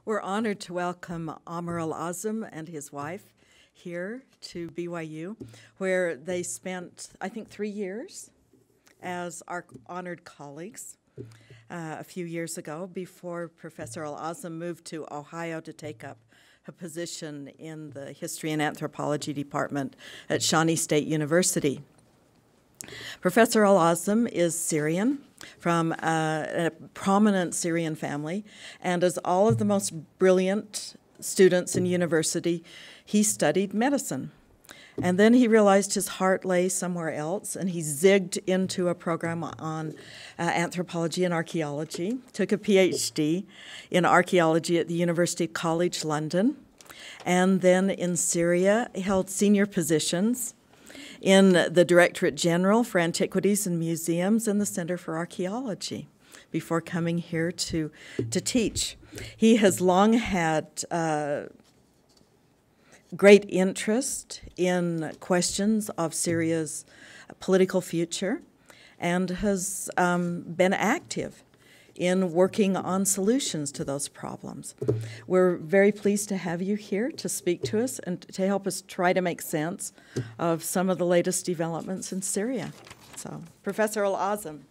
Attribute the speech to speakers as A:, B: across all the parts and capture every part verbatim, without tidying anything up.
A: We're honored to welcome Amr Al-Azm and his wife here to B Y U, where they spent, I think, three years as our honored colleagues uh, a few years ago before Professor Al-Azm moved to Ohio to take up a position in the History and Anthropology Department at Shawnee State University. Professor Al-Azm is Syrian, from uh, a prominent Syrian family, and as all of the most brilliant students in university, he studied medicine. And then he realized his heart lay somewhere else, and he zigged into a program on uh, anthropology and archaeology, took a P H D in archaeology at the University College London, and then in Syria held senior positions in the Directorate-General for Antiquities and Museums and the Center for Archaeology before coming here to, to teach. He has long had uh, great interest in questions of Syria's political future and has um, been active in working on solutions to those problems. We're very pleased to have you here to speak to us and to help us try to make sense of some of the latest developments in Syria. So, Professor Al-Azm.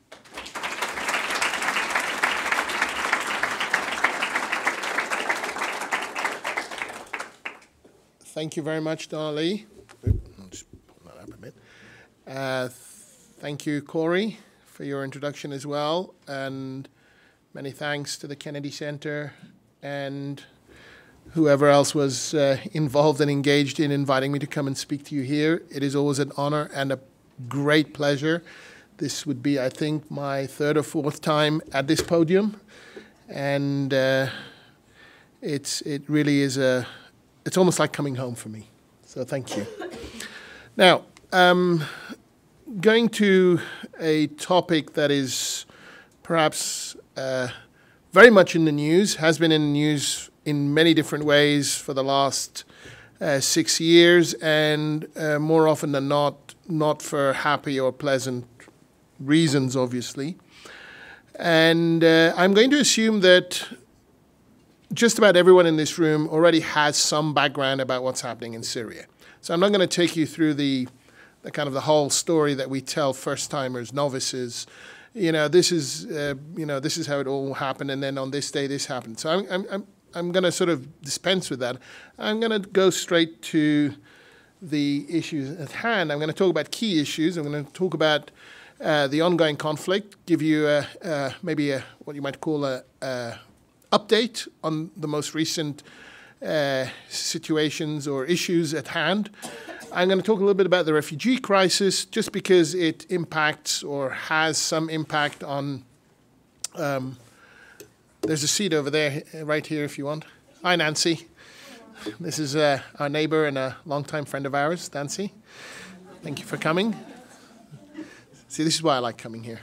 B: Thank you very much, Donnelly. I'll just pull that up a bit. Uh, th thank you, Corey, for your introduction as well, and many thanks to the Kennedy Center and whoever else was uh, involved and engaged in inviting me to come and speak to you here. It is always an honor and a great pleasure. This would be, I think, my third or fourth time at this podium, and uh, it's it really is a it's almost like coming home for me. So thank you. Now, um, going to a topic that is perhaps uh, very much in the news, has been in the news in many different ways for the last uh, six years, and uh, more often than not, not for happy or pleasant reasons, obviously. And uh, I'm going to assume that just about everyone in this room already has some background about what's happening in Syria. So I'm not going to take you through the, the kind of the whole story that we tell first-timers, novices. You know, this is, uh, you know, this is how it all happened, and then on this day this happened. So I'm, I'm, I'm, I'm going to sort of dispense with that. I'm going to go straight to the issues at hand. I'm going to talk about key issues. I'm going to talk about uh, the ongoing conflict, give you a, uh, maybe a, what you might call a, a update on the most recent uh, situations or issues at hand. I'm going to talk a little bit about the refugee crisis, just because it impacts or has some impact on, um, there's a seat over there, right here if you want. Hi, Nancy. This is uh, our neighbor and a longtime friend of ours, Nancy. Thank you for coming. See, this is why I like coming here.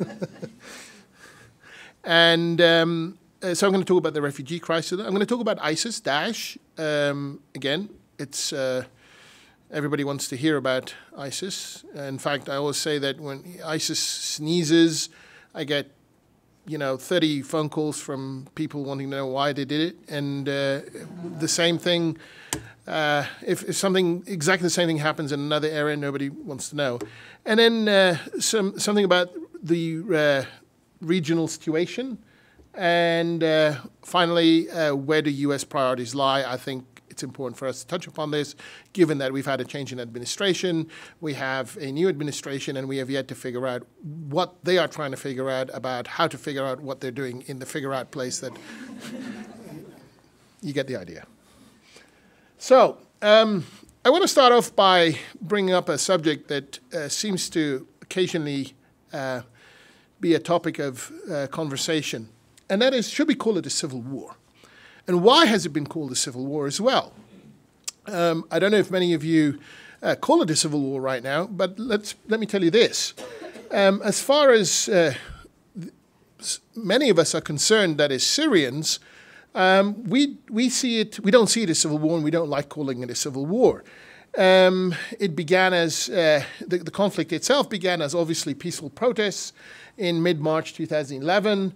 B: And um, so I'm going to talk about the refugee crisis. I'm going to talk about ISIS, Daesh. Um, again, it's... Uh, Everybody wants to hear about ISIS. In fact, I always say that when ISIS sneezes, I get, you know, thirty phone calls from people wanting to know why they did it. And uh, the same thing, uh, if, if something, exactly the same thing happens in another area, nobody wants to know. And then uh, some something about the uh, regional situation. And uh, finally, uh, where do U S priorities lie? I think it's important for us to touch upon this, given that we've had a change in administration, we have a new administration, and we have yet to figure out what they are trying to figure out about how to figure out what they're doing in the figure out place that you get the idea. So um, I want to start off by bringing up a subject that uh, seems to occasionally uh, be a topic of uh, conversation, and that is, should we call it a civil war? And why has it been called a civil war as well? Um, I don't know if many of you uh, call it a civil war right now, but let's, let me tell you this. Um, as far as uh, many of us are concerned, that is Syrians, um, we, we see it, we don't see it as civil war, and we don't like calling it a civil war. Um, it began as, uh, the, the conflict itself began as obviously peaceful protests in mid-March two thousand eleven.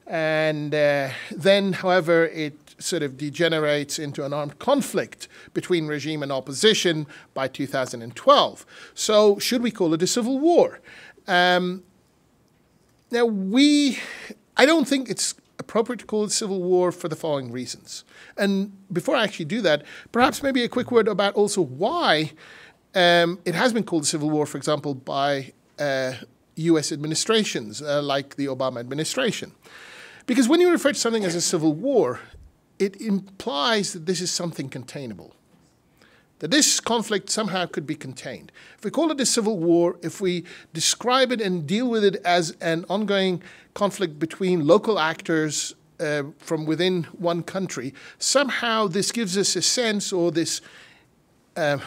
B: And uh, then, however, it sort of degenerates into an armed conflict between regime and opposition by two thousand twelve. So should we call it a civil war? Um, now, we, I don't think it's appropriate to call it civil war for the following reasons. And before I actually do that, perhaps maybe a quick word about also why um, it has been called a civil war, for example, by uh, U S administrations, uh, like the Obama administration. Because when you refer to something as a civil war, it implies that this is something containable, that this conflict somehow could be contained. If we call it a civil war, if we describe it and deal with it as an ongoing conflict between local actors uh, from within one country, somehow this gives us a sense, or this uh,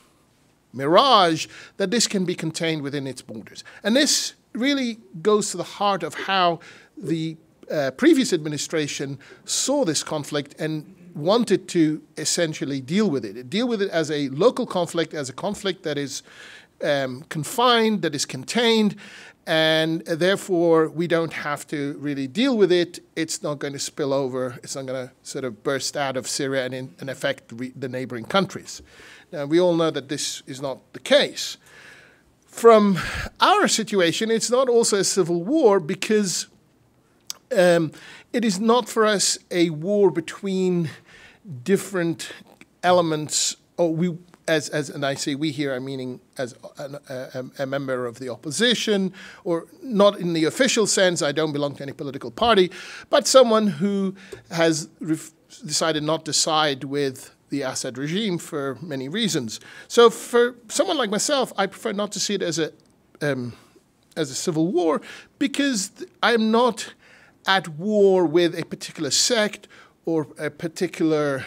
B: mirage, that this can be contained within its borders. And this really goes to the heart of how the uh, previous administration saw this conflict and wanted to essentially deal with it. Deal with it as a local conflict, as a conflict that is um, confined, that is contained, and therefore we don't have to really deal with it. It's not going to spill over. It's not going to sort of burst out of Syria and, in, and affect re the neighboring countries. Now, we all know that this is not the case. From our situation, it's not also a civil war because um, it is not for us a war between different elements, or we, as, as, and I say we here, I'm meaning as a, a, a member of the opposition, or not in the official sense, I don't belong to any political party, but someone who has decided not to side with the Assad regime for many reasons. So for someone like myself, I prefer not to see it as a, um, as a civil war, because I'm not at war with a particular sect or a particular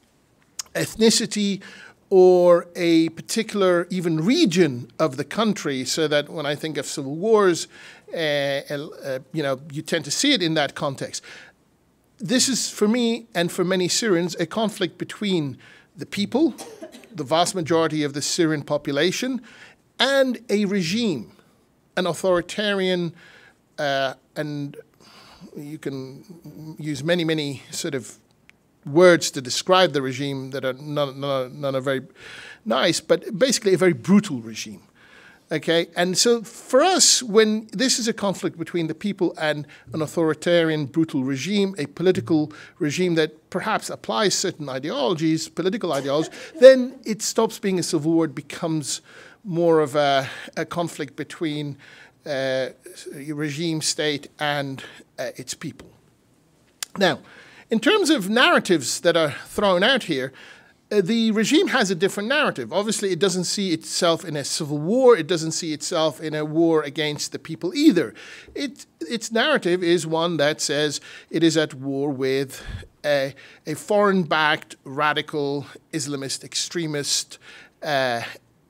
B: ethnicity or a particular even region of the country, so that when I think of civil wars, uh, uh, you know, you tend to see it in that context. This is, for me and for many Syrians, a conflict between the people, the vast majority of the Syrian population, and a regime, an authoritarian, uh, and you can use many, many sort of words to describe the regime that are none, none, none are very nice, but basically a very brutal regime. Okay, and so for us, when this is a conflict between the people and an authoritarian, brutal regime, a political regime that perhaps applies certain ideologies, political ideologies, then it stops being a civil war. It becomes more of a, a conflict between uh, a regime state and uh, its people. Now, in terms of narratives that are thrown out here, Uh, the regime has a different narrative. Obviously, it doesn't see itself in a civil war. It doesn't see itself in a war against the people either. It, its narrative is one that says it is at war with a, a foreign-backed, radical, Islamist, extremist uh,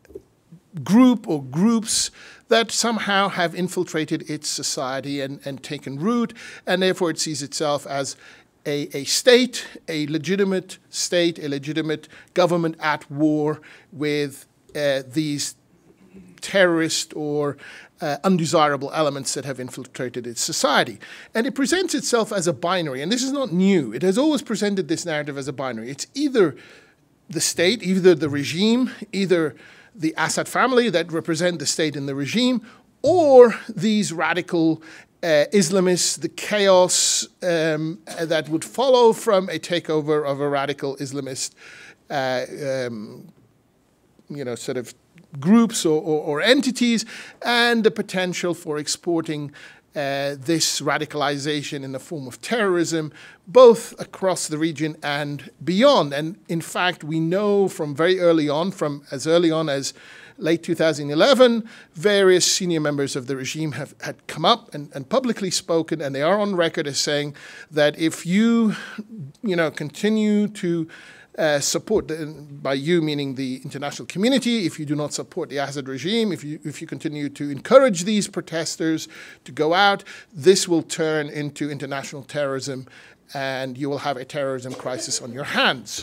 B: group or groups that somehow have infiltrated its society and, and taken root, and therefore it sees itself as A, a state, a legitimate state, a legitimate government at war with uh, these terrorist or uh, undesirable elements that have infiltrated its society. And it presents itself as a binary, and this is not new. It has always presented this narrative as a binary. It's either the state, either the regime, either the Assad family that represent the state and the regime, or these radical Uh, Islamists, the chaos um, that would follow from a takeover of a radical Islamist, uh, um, you know, sort of groups or, or, or entities, and the potential for exporting uh, this radicalization in the form of terrorism, both across the region and beyond. And in fact, we know from very early on, from as early on as late two thousand eleven, various senior members of the regime have had come up and, and publicly spoken, and they are on record as saying that if you, you know, continue to uh, support, the, by you meaning the international community, if you do not support the Assad regime, if you, if you continue to encourage these protesters to go out, this will turn into international terrorism, and you will have a terrorism crisis on your hands.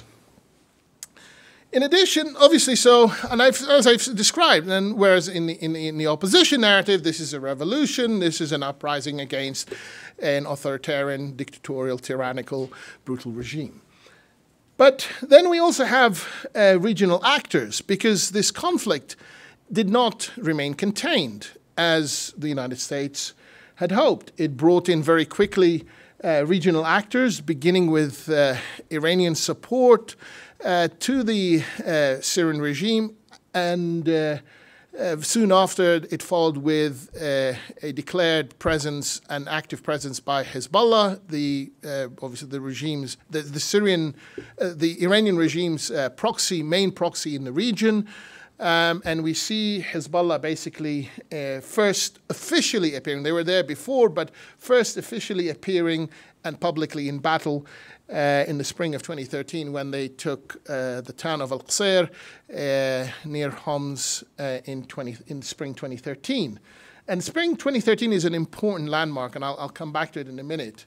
B: In addition, obviously, so, and I've, as I've described, and whereas in the, in, the, in the opposition narrative, this is a revolution, this is an uprising against an authoritarian, dictatorial, tyrannical, brutal regime. But then we also have uh, regional actors, because this conflict did not remain contained, as the United States had hoped. It brought in very quickly uh, regional actors, beginning with uh, Iranian support uh, to the uh, Syrian regime, and uh, uh, soon after it followed with uh, a declared presence, an active presence by Hezbollah, the uh, obviously the regime's, the, the Syrian, uh, the Iranian regime's uh, proxy, main proxy in the region. Um, and we see Hezbollah basically uh, first officially appearing. They were there before, but first officially appearing and publicly in battle uh, in the spring of twenty thirteen, when they took uh, the town of Al-Qasir uh, near Homs uh, in, twenty, in spring twenty thirteen. And spring twenty thirteen is an important landmark, and I'll, I'll come back to it in a minute.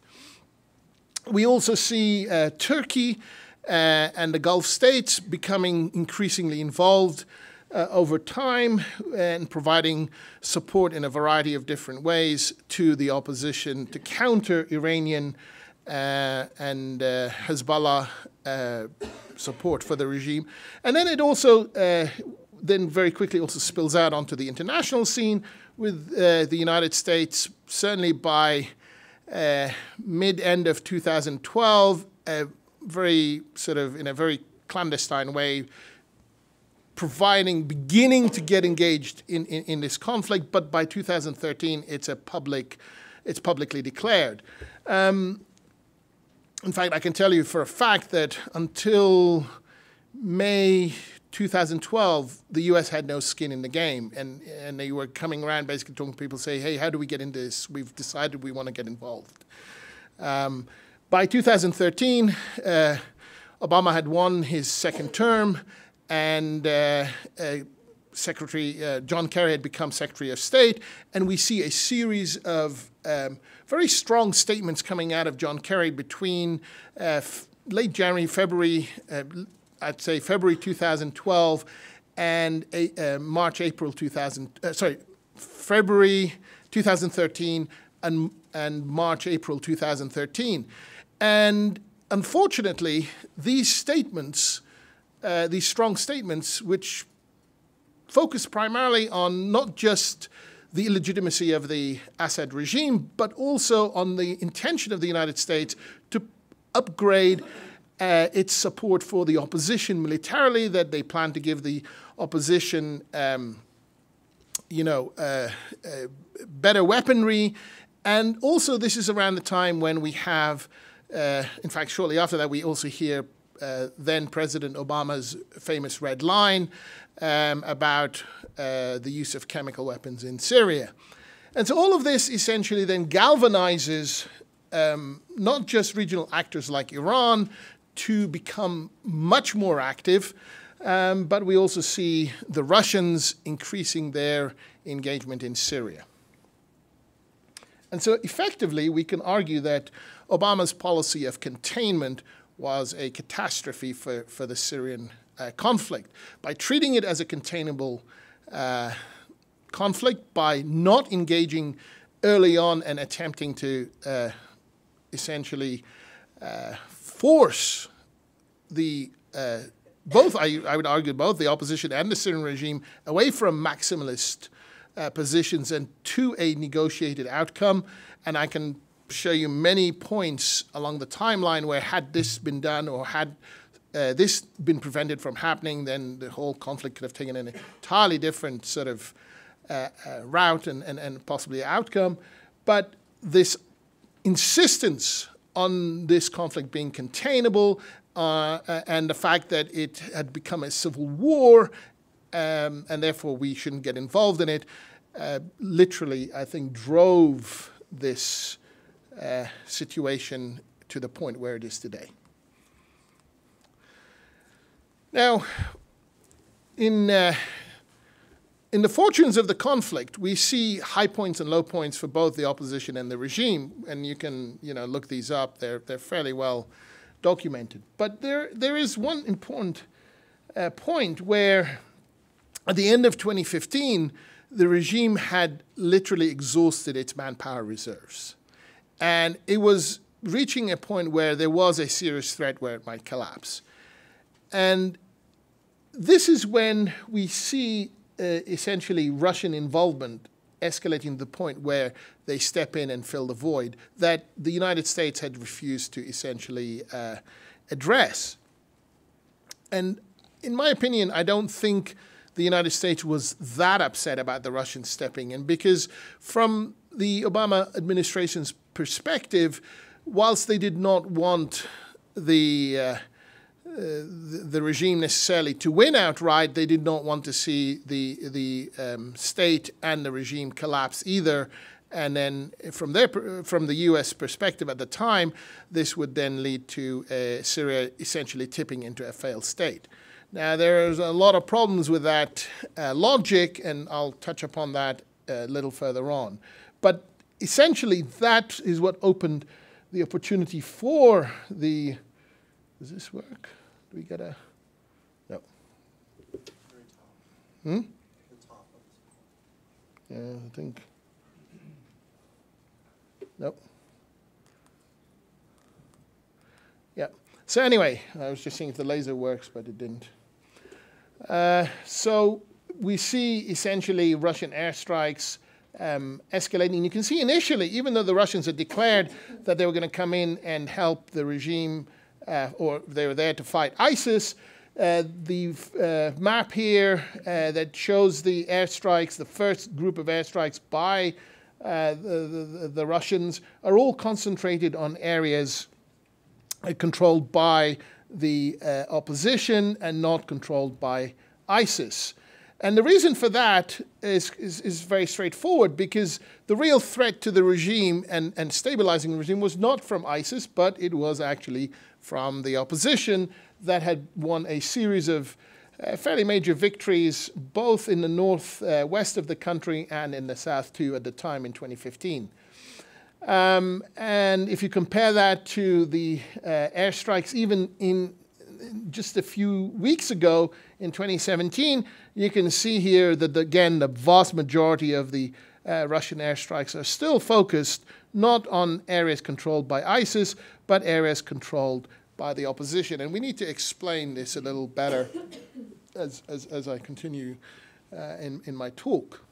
B: We also see uh, Turkey uh, and the Gulf states becoming increasingly involved Uh, over time, and providing support in a variety of different ways to the opposition to counter Iranian uh, and uh, Hezbollah uh, support for the regime. And then it also uh, then very quickly also spills out onto the international scene, with uh, the United States certainly by uh, mid-end of two thousand twelve, uh, very sort of in a very clandestine way, providing, beginning to get engaged in, in, in this conflict, but by two thousand thirteen, it's a public, it's publicly declared. Um, in fact, I can tell you for a fact that until May two thousand twelve, the U S had no skin in the game, and, and they were coming around basically talking to people, say, hey, how do we get into this? We've decided we want to get involved. Um, by two thousand thirteen, uh, Obama had won his second term, and uh, uh, Secretary uh, John Kerry had become Secretary of State, and we see a series of um, very strong statements coming out of John Kerry between uh, late January, February, uh, I'd say February two thousand twelve, and uh, March, April two thousand. Uh, sorry, February two thousand thirteen and and March, April two thousand thirteen, and unfortunately, these statements. Uh, these strong statements, which focus primarily on not just the illegitimacy of the Assad regime, but also on the intention of the United States to upgrade uh, its support for the opposition militarily, that they plan to give the opposition, um, you know, uh, uh, better weaponry. And also, this is around the time when we have, uh, in fact, shortly after that, we also hear Uh, then President Obama's famous red line um, about uh, the use of chemical weapons in Syria. And so all of this essentially then galvanizes um, not just regional actors like Iran to become much more active, um, but we also see the Russians increasing their engagement in Syria. And so effectively, we can argue that Obama's policy of containment was a catastrophe for, for the Syrian uh, conflict. By treating it as a containable uh, conflict, by not engaging early on and attempting to uh, essentially uh, force the, uh, both, I, I would argue, both the opposition and the Syrian regime away from maximalist uh, positions and to a negotiated outcome. And I can show you many points along the timeline where had this been done, or had uh, this been prevented from happening, then the whole conflict could have taken an entirely different sort of uh, uh, route and, and, and possibly outcome. But this insistence on this conflict being containable uh, and the fact that it had become a civil war, um, and therefore we shouldn't get involved in it, uh, literally, I think, drove this Uh, situation to the point where it is today. Now, in, uh, in the fortunes of the conflict, we see high points and low points for both the opposition and the regime, and you can, you know, look these up. They're, they're fairly well documented. But there, there is one important uh, point where, at the end of twenty fifteen, the regime had literally exhausted its manpower reserves. and it was reaching a point where there was a serious threat where it might collapse. And this is when we see uh, essentially Russian involvement escalating to the point where they step in and fill the void that the United States had refused to essentially uh, address. And in my opinion, I don't think the United States was that upset about the Russians stepping in, because from the Obama administration's perspective, whilst they did not want the, uh, uh, the, the regime necessarily to win outright, they did not want to see the, the um, state and the regime collapse either. And then from, their, from the U S perspective at the time, this would then lead to uh, Syria essentially tipping into a failed state. Now, there's a lot of problems with that uh, logic, and I'll touch upon that a little further on. But essentially, that is what opened the opportunity for the, does this work? Do we get a, no.
C: Very top.
B: Hmm?
C: The top.
B: Yeah, I think, nope. Yeah, so anyway, I was just seeing if the laser works, but it didn't. Uh, so we see essentially Russian airstrikes um, escalating. You can see initially, even though the Russians had declared that they were going to come in and help the regime, uh, or they were there to fight ISIS, uh, the uh, map here uh, that shows the airstrikes, the first group of airstrikes by uh, the, the, the Russians, are all concentrated on areas uh, controlled by the uh, opposition and not controlled by ISIS. And the reason for that is, is, is very straightforward, because the real threat to the regime and, and stabilizing the regime was not from ISIS, but it was actually from the opposition that had won a series of uh, fairly major victories, both in the north uh, west of the country and in the south too at the time in twenty fifteen. Um, and if you compare that to the uh, airstrikes even in just a few weeks ago in twenty seventeen, you can see here that, again, the vast majority of the uh, Russian airstrikes are still focused not on areas controlled by ISIS, but areas controlled by the opposition. And we need to explain this a little better as, as, as I continue uh, in, in my talk.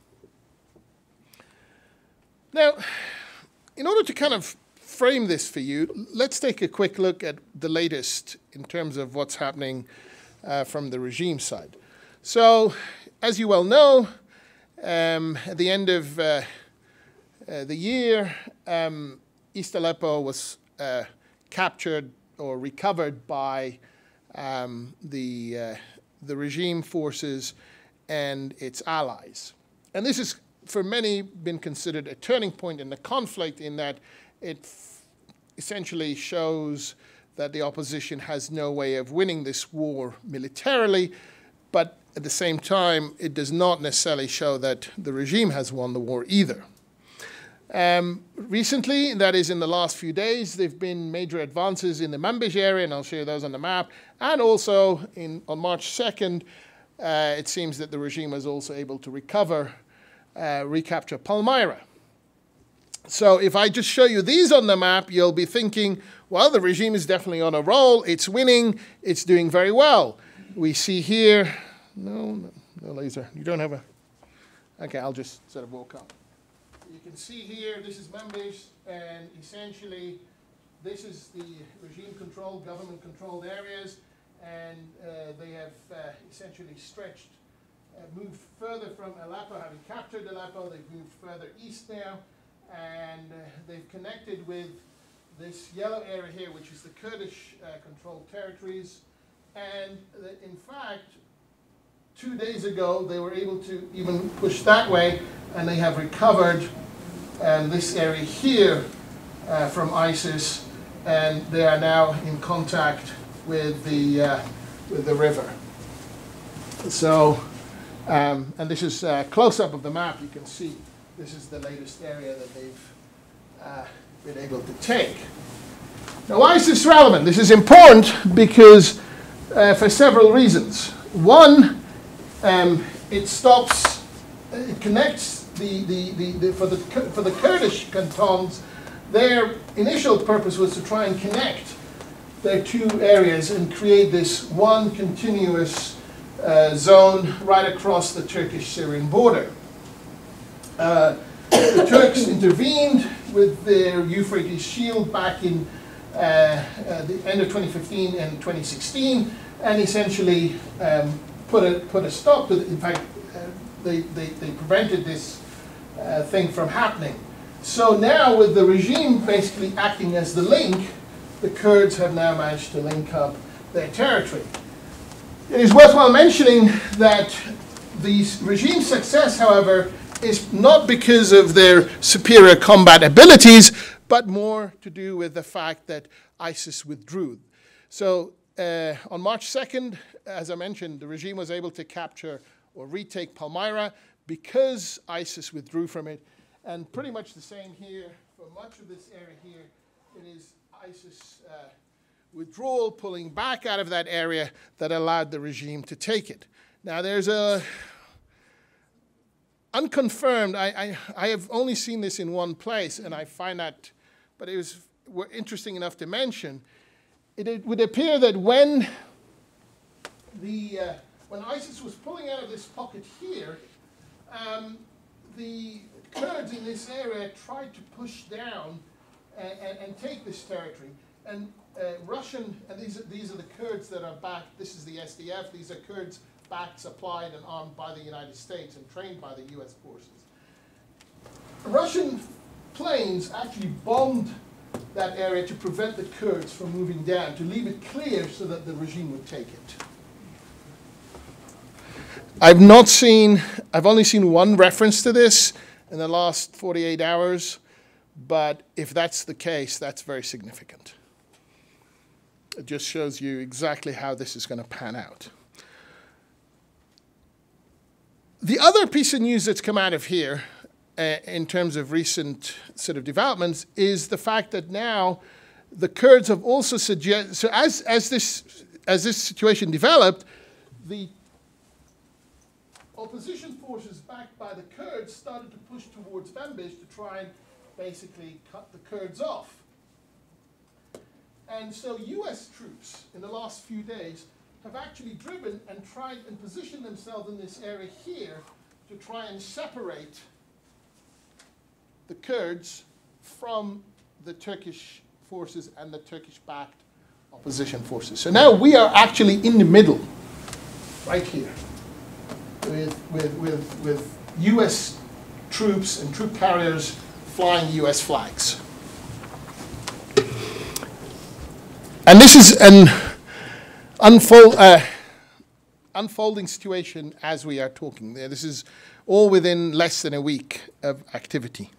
B: Now, in order to kind of frame this for you, let's take a quick look at the latest in terms of what's happening uh, from the regime side. So, as you well know, um, at the end of uh, uh, the year, um, East Aleppo was uh, captured or recovered by um, the, uh, the regime forces and its allies. And this has, for many, been considered a turning point in the conflict, in that it essentially shows that the opposition has no way of winning this war militarily, but at the same time, it does not necessarily show that the regime has won the war either. Um, recently, that is in the last few days, there have been major advances in the Manbij area, and I'll show you those on the map. And also, in, on March second, uh, it seems that the regime was also able to recover, uh, recapture Palmyra. So if I just show you these on the map, you'll be thinking, well, the regime is definitely on a roll. It's winning. It's doing very well. We see here, no, no, no laser. You don't have a, okay, I'll just sort of walk up. You can see here, this is Manbij, and essentially, this is the regime-controlled, government-controlled areas, and uh, they have uh, essentially stretched, uh, moved further from Aleppo, having captured Aleppo. They've moved further east now, and uh, they've connected with this yellow area here, which is the Kurdish-controlled uh, territories. And uh, in fact, two days ago, they were able to even push that way, and they have recovered um, this area here uh, from ISIS, and they are now in contact with the, uh, with the river. So, um, and this is a close-up of the map. You can see this is the latest area that they've uh, been able to take. Now, why is this relevant? This is important because uh, for several reasons. One, um, it stops, it connects the, the, the, the for the for the Kurdish cantons their initial purpose was to try and connect their two areas and create this one continuous uh, zone right across the Turkish-Syrian border. Uh, the Turks intervened with their Euphrates shield back in uh, uh, the end of twenty fifteen and twenty sixteen, and essentially um, put a put a stop to it. In fact, uh, they, they they prevented this uh, thing from happening. So now, with the regime basically acting as the link, the Kurds have now managed to link up their territory. It is worthwhile mentioning that the regime's success, however, is not because of their superior combat abilities, but more to do with the fact that ISIS withdrew. So uh, on March second, as I mentioned, the regime was able to capture or retake Palmyra because ISIS withdrew from it. And pretty much the same here for much of this area here. It is ISIS uh, withdrawal, pulling back out of that area, that allowed the regime to take it. Now there's a unconfirmed, I, I, I have only seen this in one place, and I find that, but it was interesting enough to mention. It, it would appear that when the uh, when ISIS was pulling out of this pocket here, um, the Kurds in this area tried to push down and, and, and take this territory. And uh, Russian, and these are, these are the Kurds that are backed, this is the S D F, these are Kurds backed, supplied, and armed by the United States and trained by the U S forces. Russian planes actually bombed that area to prevent the Kurds from moving down, to leave it clear so that the regime would take it. I've not seen, I've only seen one reference to this in the last forty-eight hours, but if that's the case, that's very significant. It just shows you exactly how this is going to pan out. The other piece of news that's come out of here, uh, in terms of recent sort of developments, is the fact that now the Kurds have also suggested, so as, as, this, as this situation developed, the opposition forces backed by the Kurds started to push towards Manbij to try and basically cut the Kurds off. And so U S troops in the last few days have actually driven and tried and positioned themselves in this area here to try and separate the Kurds from the Turkish forces and the Turkish-backed opposition forces. So now we are actually in the middle, right here, with, with, with, with U S troops and troop carriers flying U S flags. And this is an unfold, uh, unfolding situation as we are talking. This is all within less than a week of activity.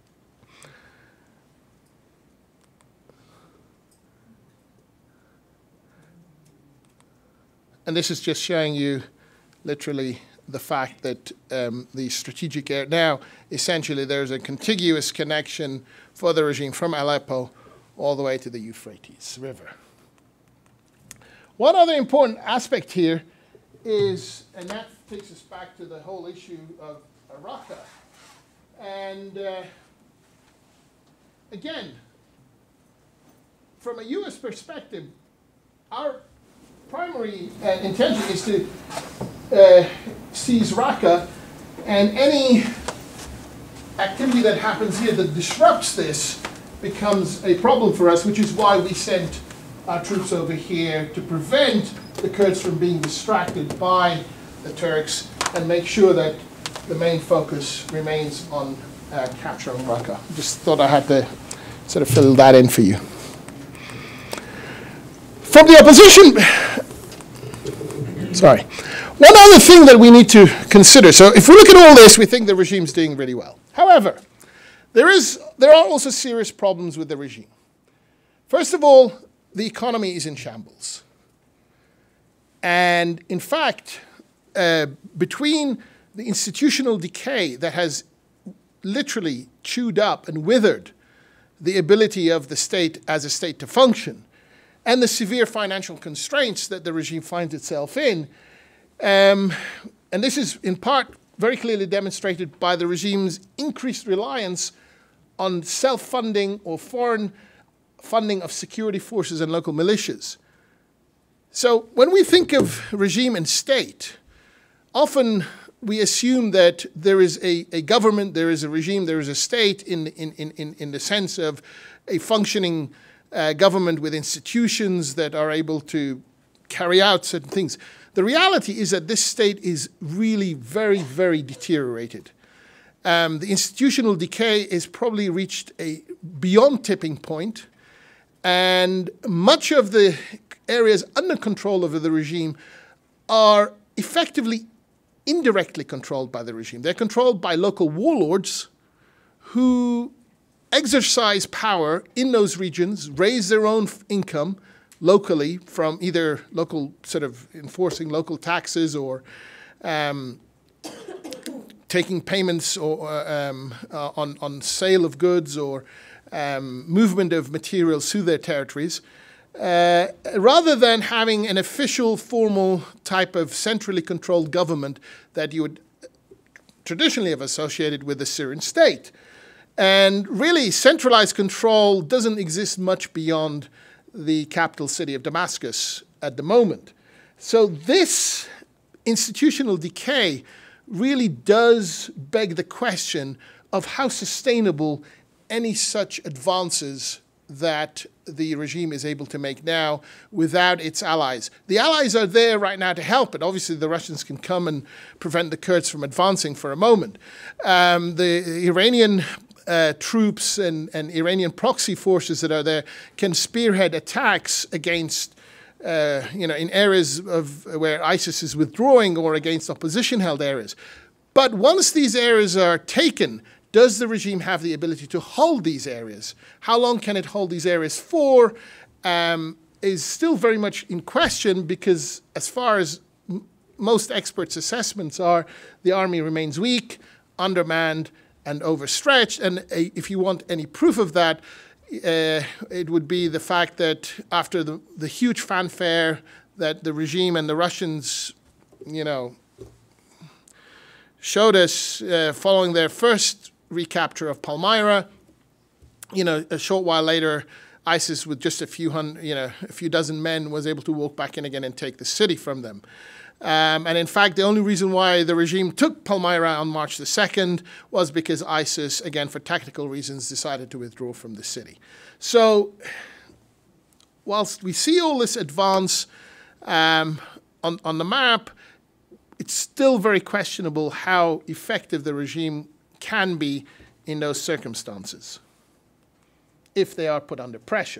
B: And this is just showing you literally the fact that um, the strategic area, now essentially there's a contiguous connection for the regime from Aleppo all the way to the Euphrates River. One other important aspect here is, and that takes us back to the whole issue of Raqqa. And uh, again, from a U S perspective, our primary uh, intention is to uh, seize Raqqa, and any activity that happens here that disrupts this becomes a problem for us, which is why we sent our troops over here to prevent the Kurds from being distracted by the Turks and make sure that the main focus remains on uh, capturing Raqqa. Just thought I had to sort of fill that in for you. From the opposition, sorry, one other thing that we need to consider. So if we look at all this, we think the regime's doing really well. However, there is, there are also serious problems with the regime. First of all, the economy is in shambles. And in fact, uh, between the institutional decay that has literally chewed up and withered the ability of the state as a state to function, and the severe financial constraints that the regime finds itself in, um, and this is in part very clearly demonstrated by the regime's increased reliance on self-funding or foreign funding of security forces and local militias. So when we think of regime and state, often we assume that there is a, a government, there is a regime, there is a state in, in, in, in the sense of a functioning uh, government with institutions that are able to carry out certain things. The reality is that this state is really very, very deteriorated. Um, the institutional decay is probably reached a beyond tipping point, and much of the areas under control of the regime are effectively indirectly controlled by the regime. They're controlled by local warlords who exercise power in those regions, raise their own income locally from either local sort of enforcing local taxes or um, taking payments or, um, uh, on, on sale of goods or um, movement of materials through their territories. Uh, rather than having an official, formal type of centrally controlled government that you would traditionally have associated with the Syrian state. And really, centralized control doesn't exist much beyond the capital city of Damascus at the moment. So this institutional decay really does beg the question of how sustainable any such advances that the regime is able to make now without its allies. The allies are there right now to help, but obviously the Russians can come and prevent the Kurds from advancing for a moment. Um, the Iranian uh, troops and, and Iranian proxy forces that are there can spearhead attacks against, uh, you know, in areas of where ISIS is withdrawing or against opposition-held areas. But once these areas are taken, does the regime have the ability to hold these areas? How long can it hold these areas for um, is still very much in question, because as far as m most experts' assessments are, the army remains weak, undermanned, and overstretched. And uh, if you want any proof of that, uh, it would be the fact that after the, the huge fanfare that the regime and the Russians, you know, showed us uh, following their first recapture of Palmyra, you know, a short while later, ISIS with just a few hundred, you know, a few dozen men was able to walk back in again and take the city from them. Um, and in fact, the only reason why the regime took Palmyra on March the second was because ISIS, again, for tactical reasons, decided to withdraw from the city. So whilst we see all this advance um, on, on the map, it's still very questionable how effective the regime can be in those circumstances if they are put under pressure.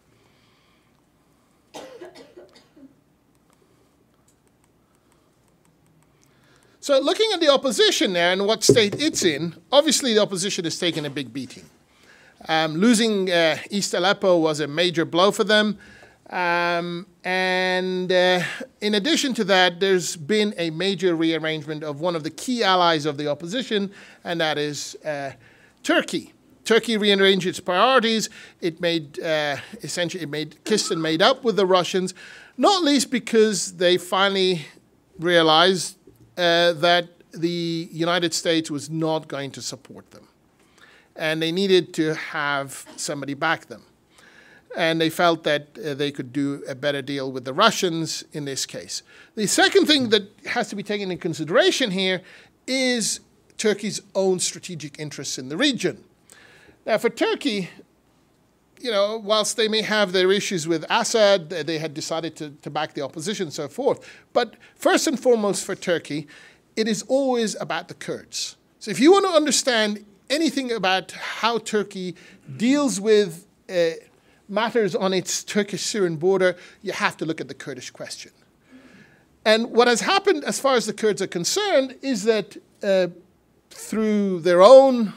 B: So looking at the opposition there and what state it's in, obviously the opposition has taken a big beating. Um, losing uh, East Aleppo was a major blow for them. Um, and uh, in addition to that, there's been a major rearrangement of one of the key allies of the opposition, and that is uh, Turkey. Turkey rearranged its priorities. It made, uh, essentially, it made, kissed and made up with the Russians, not least because they finally realized uh, that the United States was not going to support them. And they needed to have somebody back them. And they felt that uh, they could do a better deal with the Russians in this case. The second thing that has to be taken into consideration here is Turkey's own strategic interests in the region. Now, for Turkey, you know, whilst they may have their issues with Assad, they had decided to, to back the opposition and so forth. But first and foremost for Turkey, it is always about the Kurds. So if you want to understand anything about how Turkey deals with uh, matters on its Turkish-Syrian border, you have to look at the Kurdish question. And what has happened as far as the Kurds are concerned is that uh, through their own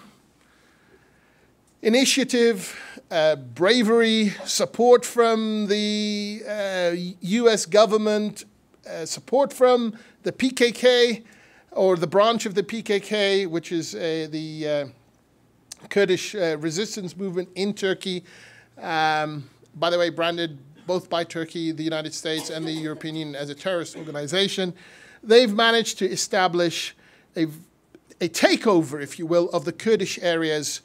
B: initiative, uh, bravery, support from the uh, U S government, uh, support from the P K K, or the branch of the P K K, which is uh, the uh, Kurdish uh, resistance movement in Turkey, um, by the way, branded both by Turkey, the United States, and the European Union as a terrorist organization. They've managed to establish a, a takeover, if you will, of the Kurdish areas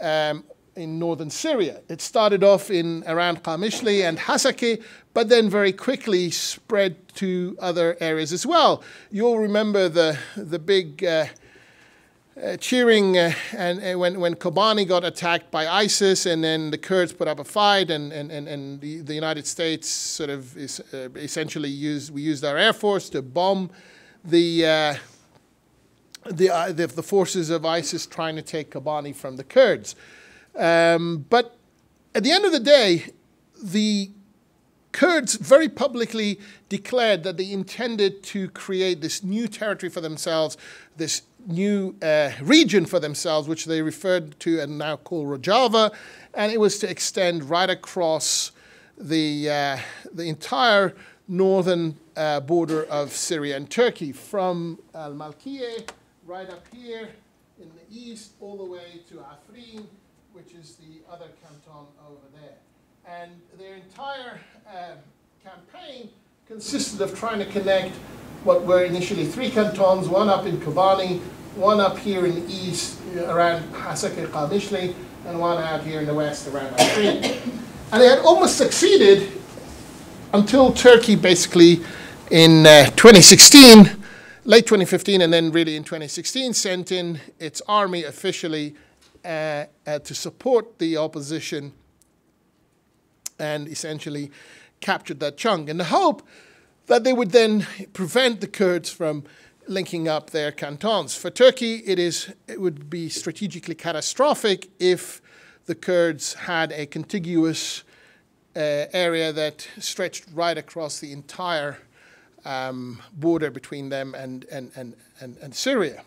B: um, in northern Syria. It started off in around Qamishli and Hasaki, but then very quickly spread to other areas as well. You'll remember the, the big uh, uh, cheering uh, and, and when, when Kobani got attacked by ISIS, and then the Kurds put up a fight, and, and, and, and the, the United States sort of is, uh, essentially used, we used our Air Force to bomb the, uh, the, uh, the, the forces of ISIS trying to take Kobani from the Kurds. Um, but at the end of the day, the Kurds very publicly declared that they intended to create this new territory for themselves, this new uh, region for themselves, which they referred to and now call Rojava, and it was to extend right across the, uh, the entire northern uh, border of Syria and Turkey, from Al-Malkiye right up here in the east all the way to Afrin, which is the other canton over there. And their entire uh, campaign consisted of trying to connect what were initially three cantons, one up in Kobani, one up here in the east around Hasaki Qamishli, and one out here in the west around Afrin. And they had almost succeeded until Turkey basically in uh, twenty sixteen, late twenty fifteen, and then really in twenty sixteen, sent in its army officially Uh, uh, to support the opposition, and essentially captured that chunk in the hope that they would then prevent the Kurds from linking up their cantons. For Turkey, it is it would be strategically catastrophic if the Kurds had a contiguous uh, area that stretched right across the entire um, border between them and, and, and, and, and Syria.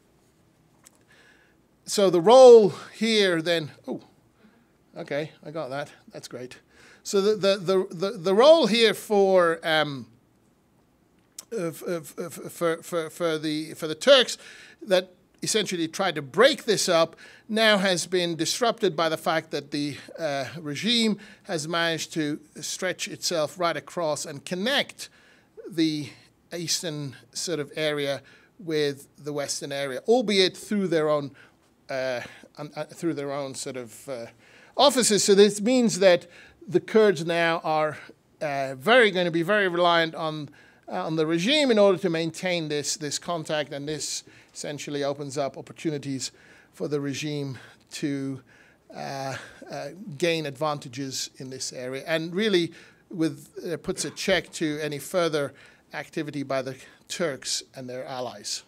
B: So the role here then, oh, okay, I got that. That's great. So the the the the, the role here for um uh, for, for for the for the Turks that essentially tried to break this up now has been disrupted by the fact that the uh, regime has managed to stretch itself right across and connect the eastern sort of area with the western area, albeit through their own Uh, uh, through their own sort of uh, offices. So this means that the Kurds now are uh, very going to be very reliant on uh, on the regime in order to maintain this this contact, and this essentially opens up opportunities for the regime to uh, uh, gain advantages in this area, and really with uh, puts a check to any further activity by the Turks and their allies.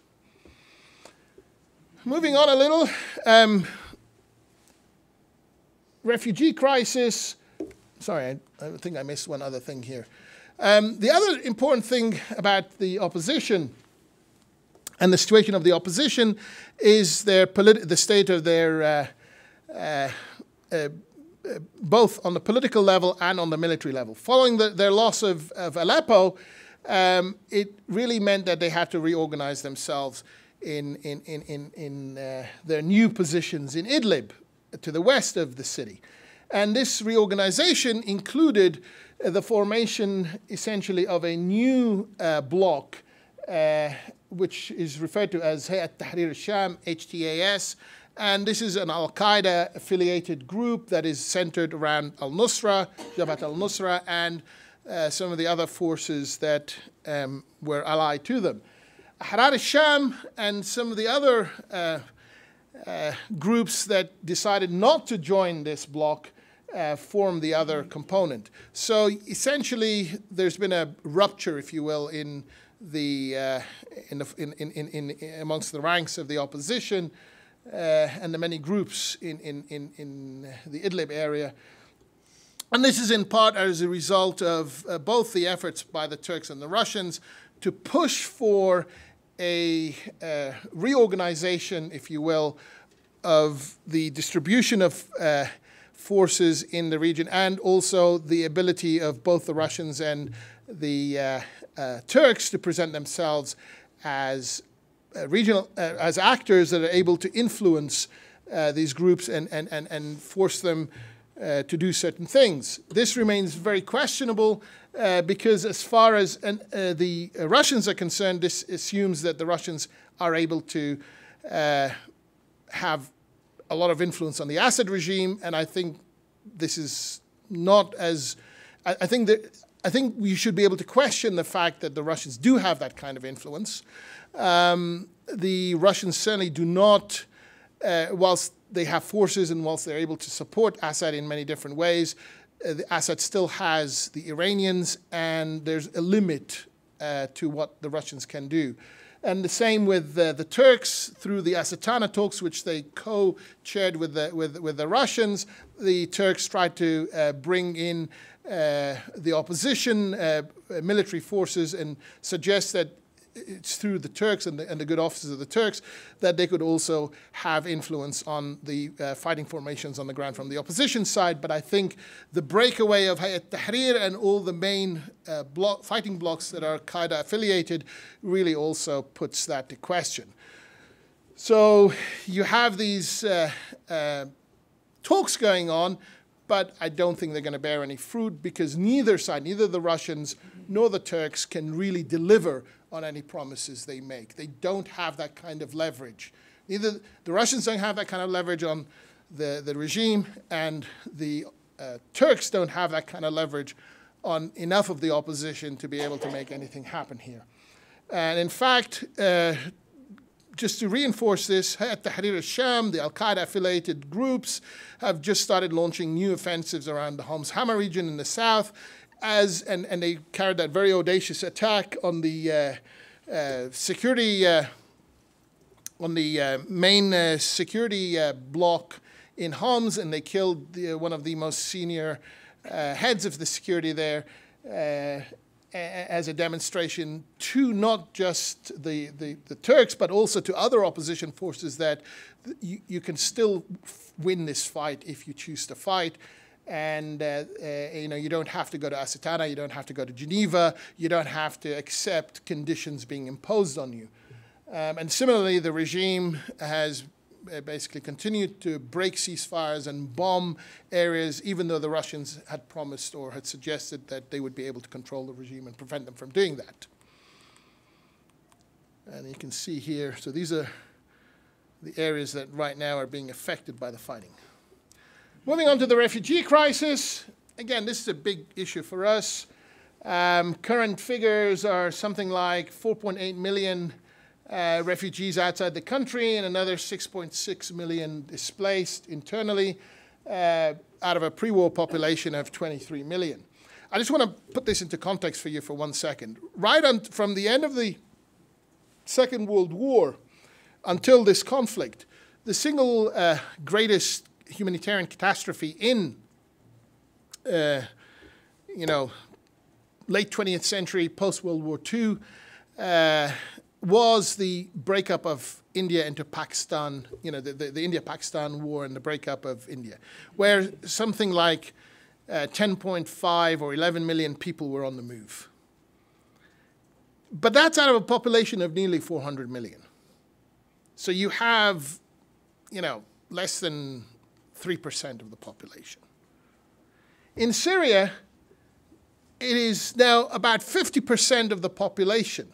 B: Moving on a little, um, refugee crisis. Sorry, I, I think I missed one other thing here. Um, the other important thing about the opposition and the situation of the opposition is their politi- the state of their, uh, uh, uh, both on the political level and on the military level. Following the, their loss of, of Aleppo, um, it really meant that they had to reorganize themselves in, in, in, in, in uh, their new positions in Idlib, to the west of the city. And this reorganization included uh, the formation, essentially, of a new uh, bloc, uh, which is referred to as Hayat Tahrir al-Sham, H T A S. And this is an Al-Qaeda-affiliated group that is centered around al-Nusra, Jabhat al-Nusra, and uh, some of the other forces that um, were allied to them. Ahrar al-Sham and some of the other uh, uh, groups that decided not to join this bloc uh, form the other component. So essentially, there's been a rupture, if you will, in the, uh, in, the in, in, in, in amongst the ranks of the opposition uh, and the many groups in, in, in, in the Idlib area. And this is in part as a result of uh, both the efforts by the Turks and the Russians to push for a uh, reorganization, if you will, of the distribution of uh, forces in the region, and also the ability of both the Russians and the uh, uh, Turks to present themselves as uh, regional, uh, as actors that are able to influence uh, these groups and, and, and, and force them uh, to do certain things. This remains very questionable uh, because as far as and, uh, the uh, Russians are concerned, this assumes that the Russians are able to uh, have a lot of influence on the Assad regime, and I think this is not as, I, I think that, I think we should be able to question the fact that the Russians do have that kind of influence. Um, the Russians certainly do not, uh, whilst they have forces and whilst they're able to support Assad in many different ways, uh, the Assad still has the Iranians, and there's a limit uh, to what the Russians can do. And the same with uh, the Turks through the Astana talks, which they co-chaired with the, with, with the Russians. The Turks tried to uh, bring in uh, the opposition uh, military forces and suggest that it's through the Turks and the, and the good officers of the Turks that they could also have influence on the uh, fighting formations on the ground from the opposition side. But I think the breakaway of Hayat Tahrir and all the main uh, bloc fighting blocs that are Al-Qaeda affiliated really also puts that to question. So you have these uh, uh, talks going on, but I don't think they're going to bear any fruit because neither side, neither the Russians nor the Turks can really deliver on any promises they make. They don't have that kind of leverage. Neither the Russians don't have that kind of leverage on the, the regime, and the uh, Turks don't have that kind of leverage on enough of the opposition to be able to make anything happen here. And in fact, uh, just to reinforce this, Hayat Tahrir al-Sham, the Al-Qaeda-affiliated groups, have just started launching new offensives around the Homs Hama region in the south, as and, and they carried that very audacious attack on the uh, uh, security, uh, on the uh, main uh, security uh, block in Homs, and they killed the, uh, one of the most senior uh, heads of the security there, uh, as a demonstration to not just the, the, the Turks, but also to other opposition forces that you, you can still win this fight if you choose to fight. And uh, uh, you know, you don't have to go to Astana, you don't have to go to Geneva, you don't have to accept conditions being imposed on you. Um, and similarly, the regime has uh, basically continued to break ceasefires and bomb areas, even though the Russians had promised or had suggested that they would be able to control the regime and prevent them from doing that. And you can see here, so these are the areas that right now are being affected by the fighting. Moving on to the refugee crisis. Again, this is a big issue for us. Um, current figures are something like four point eight million uh, refugees outside the country and another six point six million displaced internally uh, out of a pre-war population of twenty-three million. I just want to put this into context for you for one second. Right on, from the end of the Second World War until this conflict, the single uh, greatest humanitarian catastrophe in, uh, you know, late twentieth century, post-World War Two, uh, was the breakup of India into Pakistan, you know, the, the, the India-Pakistan war and the breakup of India, where something like uh, ten point five or eleven million people were on the move. But that's out of a population of nearly four hundred million. So you have, you know, less than three percent of the population. In Syria, it is now about fifty percent of the population,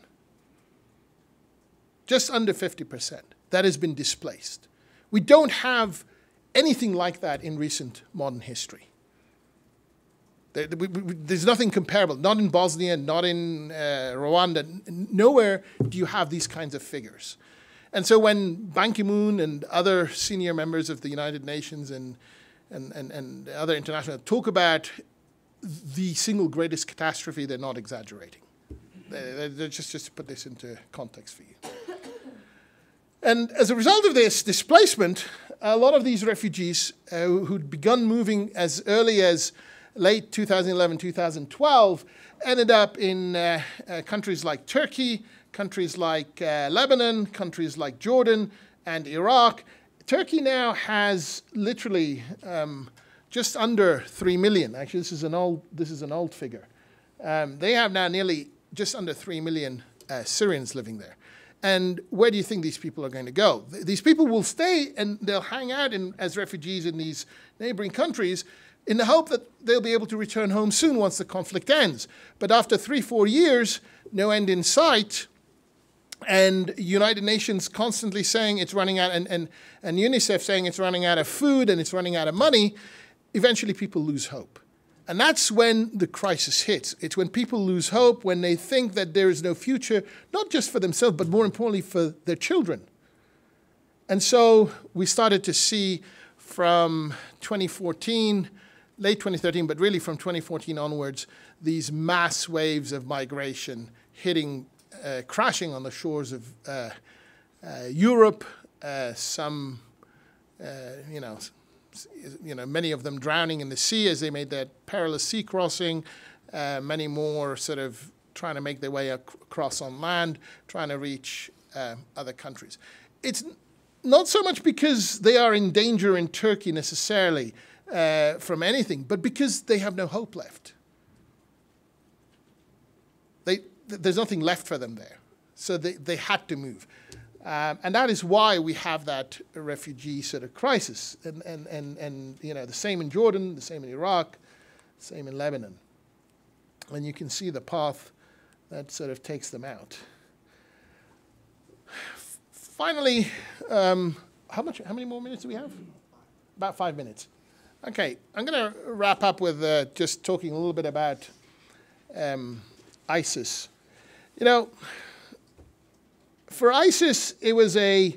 B: just under fifty percent, that has been displaced. We don't have anything like that in recent modern history. There, we, we, there's nothing comparable, not in Bosnia, not in uh, Rwanda. Nowhere do you have these kinds of figures. And so when Ban Ki-moon and other senior members of the United Nations and, and, and, and other international talk about the single greatest catastrophe, they're not exaggerating. They're, they're just, just to put this into context for you. And as a result of this displacement, a lot of these refugees uh, who'd begun moving as early as late two thousand eleven, two thousand twelve ended up in uh, uh, countries like Turkey, countries like uh, Lebanon, countries like Jordan and Iraq. Turkey now has literally um, just under three million. Actually, this is an old, this is an old figure. Um, they have now nearly just under three million uh, Syrians living there. And where do you think these people are going to go? Th these people will stay and they'll hang out in, as refugees in these neighboring countries in the hope that they'll be able to return home soon once the conflict ends. But after three, four years, no end in sight, and United Nations constantly saying it's running out, and, and, and UNICEF saying it's running out of food and it's running out of money, eventually people lose hope. And that's when the crisis hits. It's when people lose hope, when they think that there is no future, not just for themselves, but more importantly for their children. And so we started to see from twenty fourteen, late twenty thirteen, but really from twenty fourteen onwards, these mass waves of migration hitting, uh, crashing on the shores of uh, uh, Europe, uh, some, uh, you know, you know, many of them drowning in the sea as they made that perilous sea crossing, uh, many more sort of trying to make their way ac across on land, trying to reach uh, other countries. It's not so much because they are in danger in Turkey necessarily uh, from anything, but because they have no hope left. They, th there's nothing left for them there. So they, they had to move. Um, and that is why we have that refugee sort of crisis. And, and, and, and, you know, the same in Jordan, the same in Iraq, same in Lebanon. And you can see the path that sort of takes them out. Finally, um, how much? How many more minutes do we have? About five minutes. Okay, I'm going to wrap up with uh, just talking a little bit about um, ISIS. You know, for ISIS, it was a,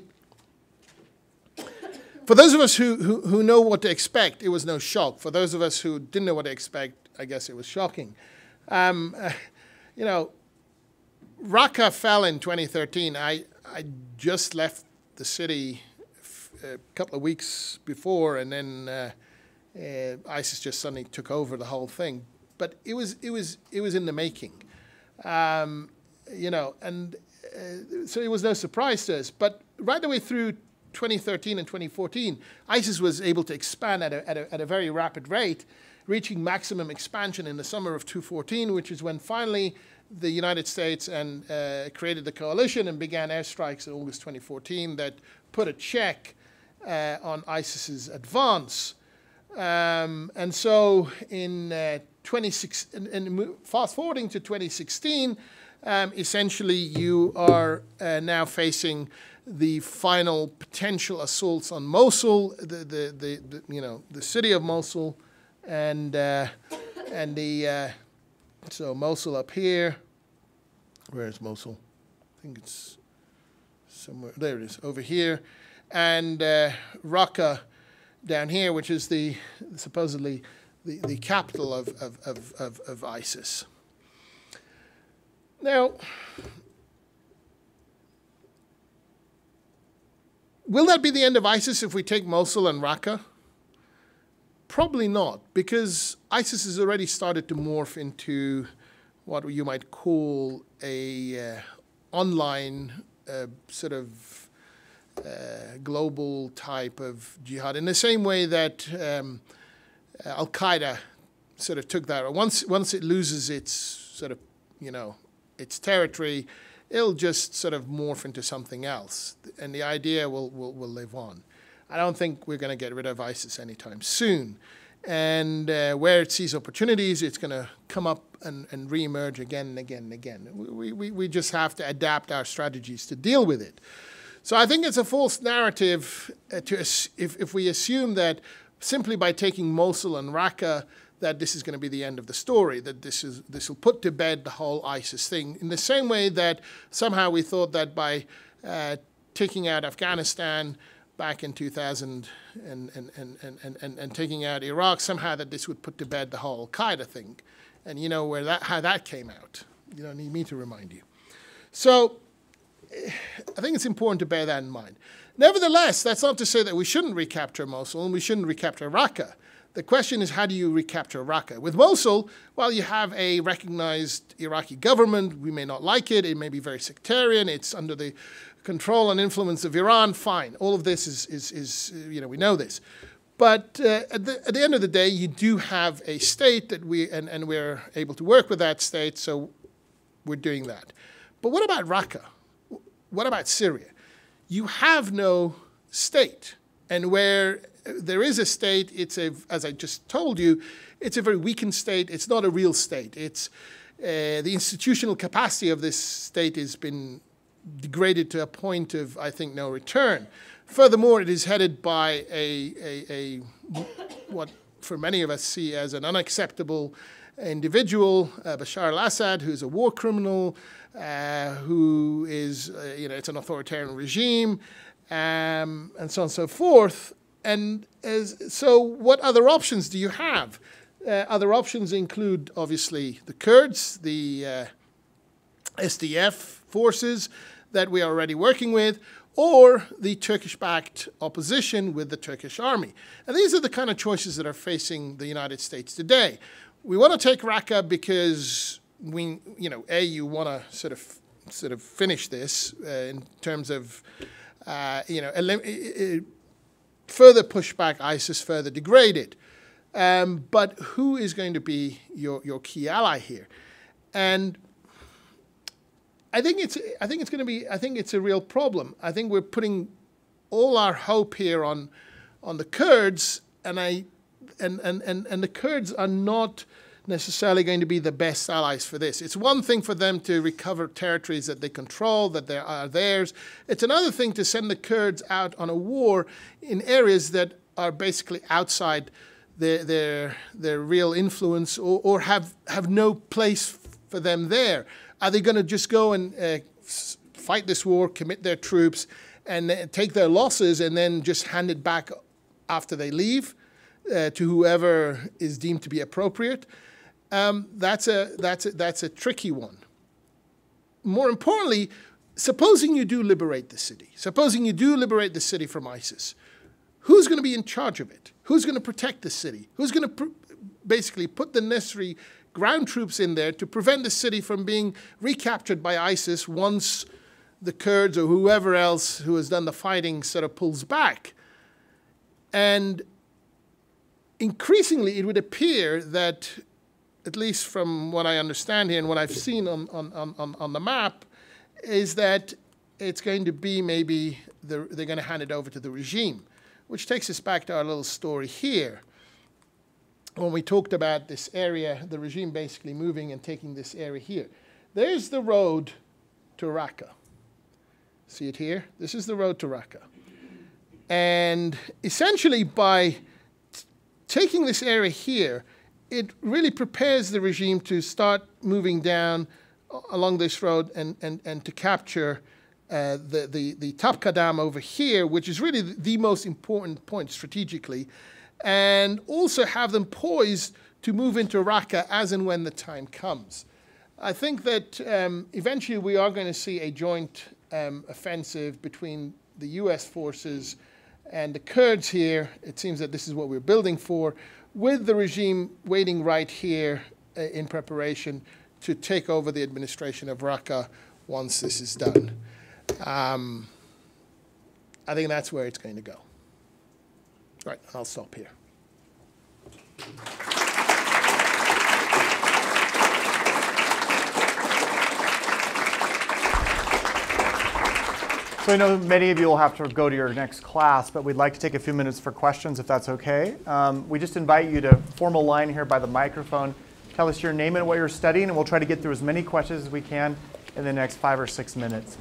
B: for those of us who, who, who know what to expect, it was no shock. For those of us who didn't know what to expect, I guess it was shocking. Um, uh, you know, Raqqa fell in twenty thirteen. I, I just left the city f a couple of weeks before, and then uh, uh, ISIS just suddenly took over the whole thing. But it was, it was, it was in the making. Um, you know, and uh, so it was no surprise to us. But right the way through twenty thirteen and twenty fourteen, ISIS was able to expand at a, at a, at a very rapid rate, reaching maximum expansion in the summer of two thousand fourteen, which is when finally the United States and uh, created the coalition and began airstrikes in August twenty fourteen that put a check uh, on ISIS's advance. Um, and so in uh, twenty-six, and, and fast forwarding to twenty sixteen, um, essentially you are uh, now facing the final potential assaults on Mosul, the, the, the, the you know the city of Mosul, and uh, and the uh, so Mosul up here. Where is Mosul? I think it's somewhere. There it is, over here, and uh, Raqqa down here, which is the supposedly the, the capital of, of, of, of, of ISIS. Now, will that be the end of ISIS if we take Mosul and Raqqa? Probably not, because ISIS has already started to morph into what you might call a uh, online uh, sort of uh, global type of jihad, in the same way that um, Al-Qaeda sort of took that. Once, once it loses its sort of, you know, its territory, it'll just sort of morph into something else, and the idea will, will, will live on. I don't think we're going to get rid of ISIS anytime soon. And uh, where it sees opportunities, it's going to come up and, and re-emerge again and again and again. We, we, we just have to adapt our strategies to deal with it. So I think it's a false narrative uh, to if, if we assume that simply by taking Mosul and Raqqa that this is going to be the end of the story, that this is this will put to bed the whole ISIS thing. In the same way that somehow we thought that by uh, taking out Afghanistan back in two thousand and, and, and, and, and, and taking out Iraq, somehow that this would put to bed the whole Al-Qaeda thing. And you know where that, how that came out. You don't need me to remind you. So I think it's important to bear that in mind. Nevertheless, that's not to say that we shouldn't recapture Mosul and we shouldn't recapture Raqqa. The question is, how do you recapture Raqqa? With Mosul, well, you have a recognized Iraqi government. We may not like it. It may be very sectarian. It's under the control and influence of Iran. Fine. All of this is, is, is you know, we know this. But uh, at, the, at the end of the day, you do have a state that we, and, and we're able to work with that state, so we're doing that. But what about Raqqa? What about Syria? You have no state. And where there is a state, it's a, as I just told you, it's a very weakened state. It's not a real state. It's uh, the institutional capacity of this state has been degraded to a point of, I think, no return. Furthermore, it is headed by a, a, a what for many of us see as an unacceptable individual, uh, Bashar al-Assad, who's a war criminal, uh, who is, uh, you know, it's an authoritarian regime, um, and so on and so forth. And as, so what other options do you have? Uh, other options include, obviously, the Kurds, the uh, S D F forces that we are already working with, or the Turkish-backed opposition with the Turkish army. And these are the kind of choices that are facing the United States today. We want to take Raqqa because we, you know, A, you want to sort of sort of finish this uh, in terms of, uh, you know, elim- further push back ISIS, further degrade it. Um, but who is going to be your, your key ally here? And I think it's I think it's going to be I think it's a real problem. I think we're putting all our hope here on on the Kurds, and I and and and, and the Kurds are not necessarily going to be the best allies for this. It's one thing for them to recover territories that they control, that they are theirs. It's another thing to send the Kurds out on a war in areas that are basically outside their their their real influence, or, or have have no place for them there. Are they going to just go and uh, fight this war, commit their troops, and uh, take their losses and then just hand it back after they leave uh, to whoever is deemed to be appropriate? Um, that's a that's a, that's a tricky one. More importantly, supposing you do liberate the city, supposing you do liberate the city from ISIS, who's going to be in charge of it? Who's going to protect the city? Who's going to pr- basically put the necessary ground troops in there to prevent the city from being recaptured by ISIS once the Kurds or whoever else who has done the fighting sort of pulls back? And increasingly, it would appear that, at least from what I understand here and what I've seen on, on, on, on the map, is that it's going to be maybe the, they're going to hand it over to the regime, which takes us back to our little story here. When we talked about this area, the regime basically moving and taking this area here. There's the road to Raqqa. See it here? This is the road to Raqqa. And essentially by t- taking this area here, it really prepares the regime to start moving down along this road and, and, and to capture uh, the, the, the Tabqa Dam over here, which is really the, the most important point strategically, and also have them poised to move into Raqqa as and when the time comes. I think that um, eventually we are going to see a joint um, offensive between the U S forces and the Kurds here. It seems that this is what we're building for, with the regime waiting right here uh, in preparation to take over the administration of Raqqa once this is done. Um, I think that's where it's going to go. Right, I'll stop here.
D: So I know many of you will have to go to your next class, but we'd like to take a few minutes for questions if that's okay. Um, we just invite you to form a line here by the microphone. Tell us your name and what you're studying, and we'll try to get through as many questions as we can in the next five or six minutes.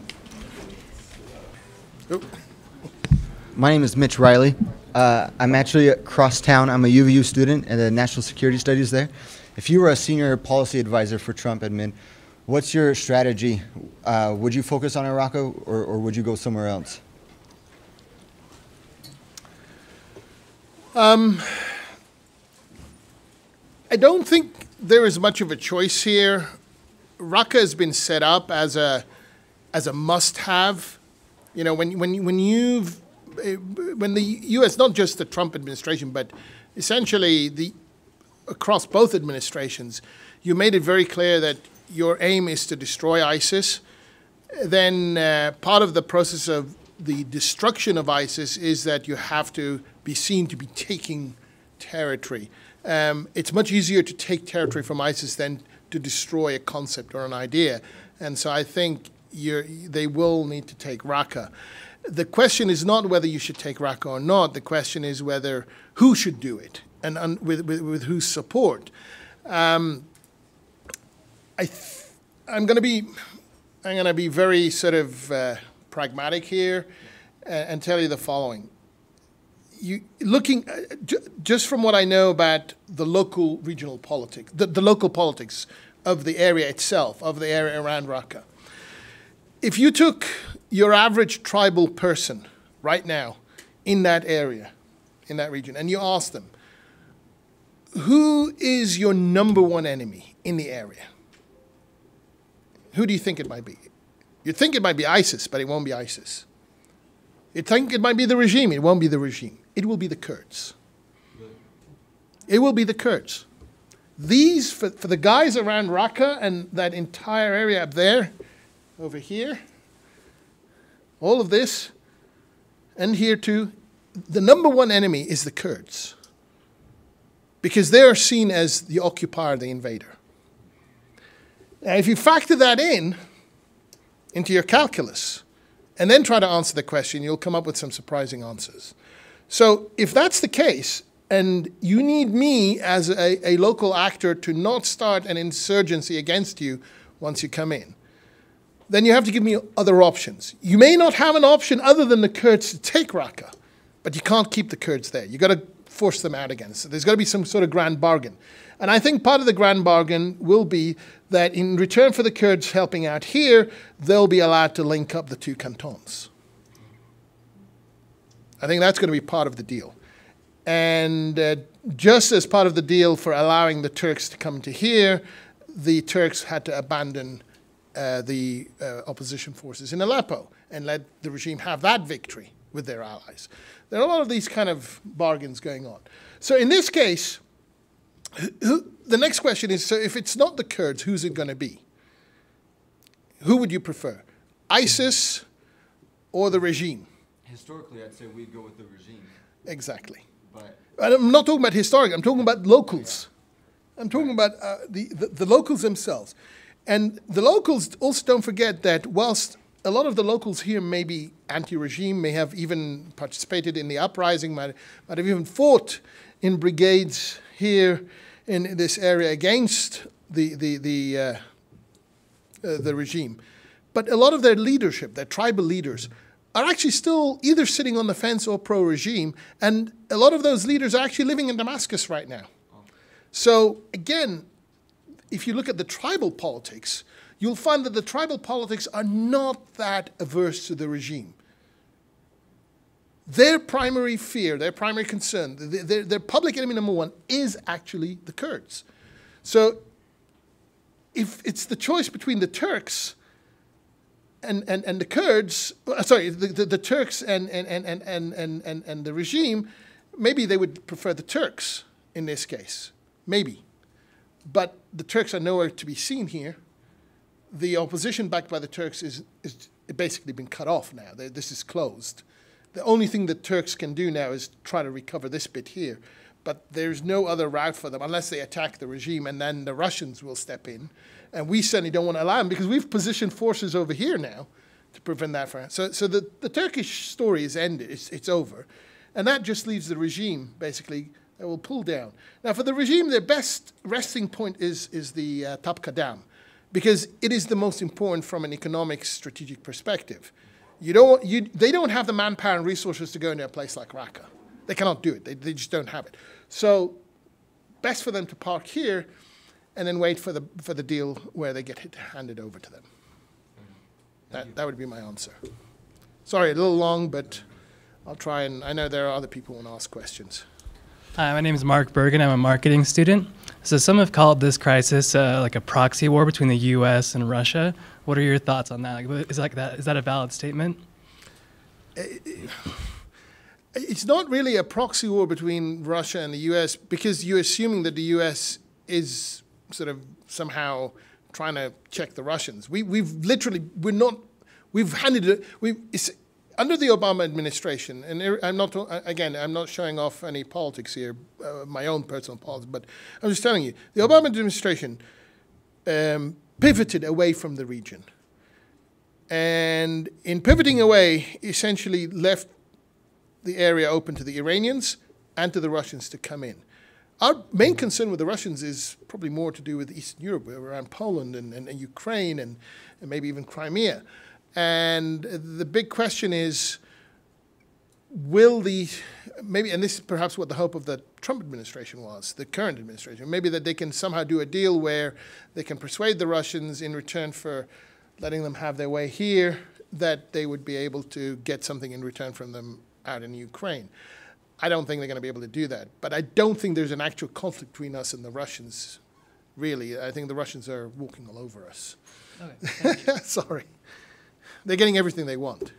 B: Oop.
E: My name is Mitch Riley. Uh, I'm actually at Crosstown. I'm a U V U student at the National Security Studies there. If you were a senior policy advisor for Trump admin, what's your strategy? Uh, would you focus on Iraq, or, or would you go somewhere else?
B: Um, I don't think there is much of a choice here. Raqqa has been set up as a as a must-have. You know, when when when you've when the U S, not just the Trump administration, but essentially the across both administrations, you made it very clear that your aim is to destroy ISIS. Then uh, part of the process of the destruction of ISIS is that you have to be seen to be taking territory. Um, it's much easier to take territory from ISIS than to destroy a concept or an idea. And so I think you're, they will need to take Raqqa. The question is not whether you should take Raqqa or not. The question is whether who should do it and, and with, with, with whose support. Um, I th- I'm going to be I'm going to be very sort of uh, pragmatic here and, and tell you the following. You, looking, uh, j just from what I know about the local regional politics, the, the local politics of the area itself, of the area around Raqqa, if you took your average tribal person right now in that area, in that region, and you asked them, who is your number one enemy in the area? Who do you think it might be? You think it might be ISIS, but it won't be ISIS. You think it might be the regime, it won't be the regime. It will be the Kurds. It will be the Kurds. These, for, for the guys around Raqqa and that entire area up there, over here, all of this, and here too, the number one enemy is the Kurds. Because they are seen as the occupier, the invader. Now, if you factor that in, into your calculus, and then try to answer the question, you'll come up with some surprising answers. So if that's the case, and you need me as a, a local actor to not start an insurgency against you once you come in, then you have to give me other options. You may not have an option other than the Kurds to take Raqqa, but you can't keep the Kurds there. You've got to force them out again. So there's got to be some sort of grand bargain. And I think part of the grand bargain will be that in return for the Kurds helping out here, they'll be allowed to link up the two cantons. I think that's going to be part of the deal. And uh, just as part of the deal for allowing the Turks to come to here, the Turks had to abandon uh, the uh, opposition forces in Aleppo and let the regime have that victory with their allies. There are a lot of these kind of bargains going on. So in this case, who, the next question is, so if it's not the Kurds, who's it going to be? Who would you prefer? ISIS or the regime?
E: Historically, I'd say we'd go with the regime.
B: Exactly.
E: But
B: I'm not talking about historic, I'm talking about locals. I'm talking about uh, the, the, the locals themselves. And the locals also don't forget that whilst a lot of the locals here may be anti-regime, may have even participated in the uprising, might, might have even fought in brigades here in this area against the, the, the, uh, uh, the regime. But a lot of their leadership, their tribal leaders, are actually still either sitting on the fence or pro-regime, and a lot of those leaders are actually living in Damascus right now. So again, if you look at the tribal politics, you'll find that the tribal politics are not that averse to the regime. Their primary fear, their primary concern, their, their public enemy number one is actually the Kurds. So if it's the choice between the Turks and, and, and the Kurds, uh, sorry, the, the, the Turks and, and, and, and, and, and, and the regime, maybe they would prefer the Turks in this case, maybe. But the Turks are nowhere to be seen here. The opposition backed by the Turks is, is basically been cut off now. They, this is closed. The only thing the Turks can do now is try to recover this bit here. But there's no other route for them unless they attack the regime, and then the Russians will step in. And we certainly don't want to allow them because we've positioned forces over here now to prevent that from. So, so the, the Turkish story is ended. It's, it's over. And that just leaves the regime, basically, that will pull down. Now, for the regime, their best resting point is, is the uh, Tapka Dam, because it is the most important from an economic strategic perspective. You don't, you, they don't have the manpower and resources to go into a place like Raqqa. They cannot do it. They, they just don't have it. So best for them to park here and then wait for the, for the deal where they get hit, handed over to them. That, that would be my answer. Sorry, a little long, but I'll try and, I know there are other people who want to ask questions.
F: Hi, my name is Mark Bergen. I'm a marketing student. So some have called this crisis uh, like a proxy war between the U S and Russia. What are your thoughts on that? Like, is, like that, is that a valid statement?
B: It's not really a proxy war between Russia and the U S because you're assuming that the U S is sort of somehow trying to check the Russians. We, we've literally, we're not, we've handed it, we've, it's, under the Obama administration, and I'm not, again, I'm not showing off any politics here, uh, my own personal politics, but I'm just telling you, the Obama administration um, pivoted away from the region. And in pivoting away, essentially left the area open to the Iranians and to the Russians to come in. Our main concern with the Russians is probably more to do with Eastern Europe, around Poland and, and, and Ukraine and, and maybe even Crimea. And the big question is, will the, maybe, and this is perhaps what the hope of the Trump administration was, the current administration, maybe that they can somehow do a deal where they can persuade the Russians in return for letting them have their way here, that they would be able to get something in return from them out in Ukraine. I don't think they're going to be able to do that. But I don't think there's an actual conflict between us and the Russians, really. I think the Russians are walking all over us. Okay, sorry. They're getting everything they want.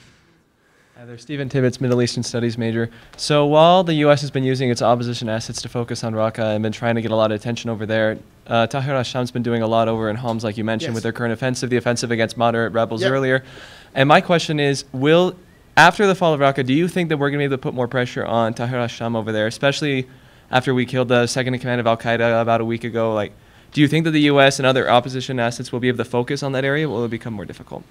G: Hi there, Stephen Tibbetts, Middle Eastern Studies major. So while the U S has been using its opposition assets to focus on Raqqa and been trying to get a lot of attention over there, uh, Tahrir al-Sham's been doing a lot over in Homs, like you mentioned,
B: Yes.
G: with their current offensive, the offensive against moderate rebels
B: Yep.
G: earlier. And my question is, will, after the fall of Raqqa, do you think that we're going to be able to put more pressure on Tahrir al-Sham over there, especially after we killed the second in command of Al-Qaeda about a week ago? Like, do you think that the U S and other opposition assets will be able to focus on that area, or will it become more difficult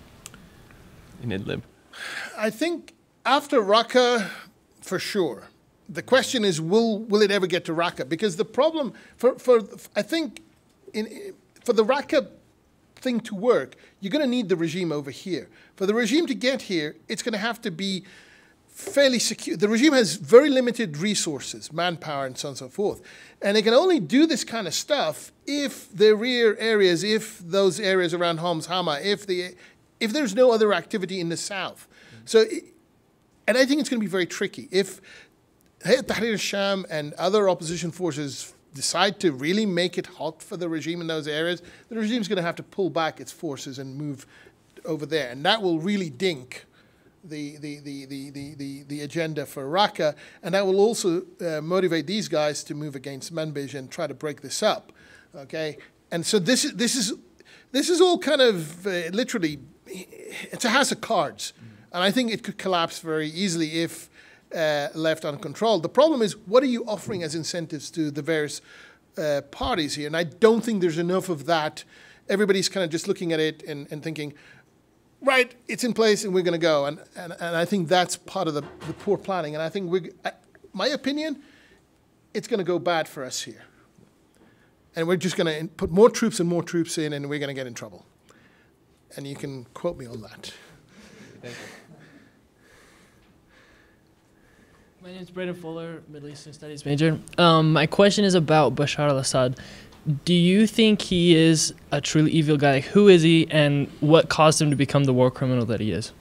G: in Idlib?
B: I think after Raqqa, for sure. The question is, will will it ever get to Raqqa? Because the problem, for, for I think, in, for the Raqqa thing to work, you're going to need the regime over here. For the regime to get here, it's going to have to be fairly secure. The regime has very limited resources, manpower, and so on and so forth. And they can only do this kind of stuff if the rear areas, if those areas around Homs, Hama, if the if there's no other activity in the south. Mm-hmm. So. It, And I think it's going to be very tricky. If Hayat Tahrir al-Sham and other opposition forces decide to really make it hot for the regime in those areas, the regime's going to have to pull back its forces and move over there. And that will really dink the, the, the, the, the, the, the agenda for Raqqa. And that will also uh, motivate these guys to move against Manbij and try to break this up. Okay? And so this is, this is, this is all kind of uh, literally, it's a house of cards. And I think it could collapse very easily if uh, left uncontrolled. The problem is, what are you offering as incentives to the various uh, parties here? And I don't think there's enough of that. Everybody's kind of just looking at it and, and thinking, right, it's in place and we're going to go. And, and, and I think that's part of the, the poor planning. And I think, we're, I, my opinion, it's going to go bad for us here. And we're just going to put more troops and more troops in, and we're going to get in trouble. And you can quote me on that.
G: Thank you.
H: My name is Braden Fuller, Middle Eastern Studies major. Um, my question is about Bashar al-Assad. Do you think he is a truly evil guy? Like, who is he, and what caused him to become the war criminal that he is?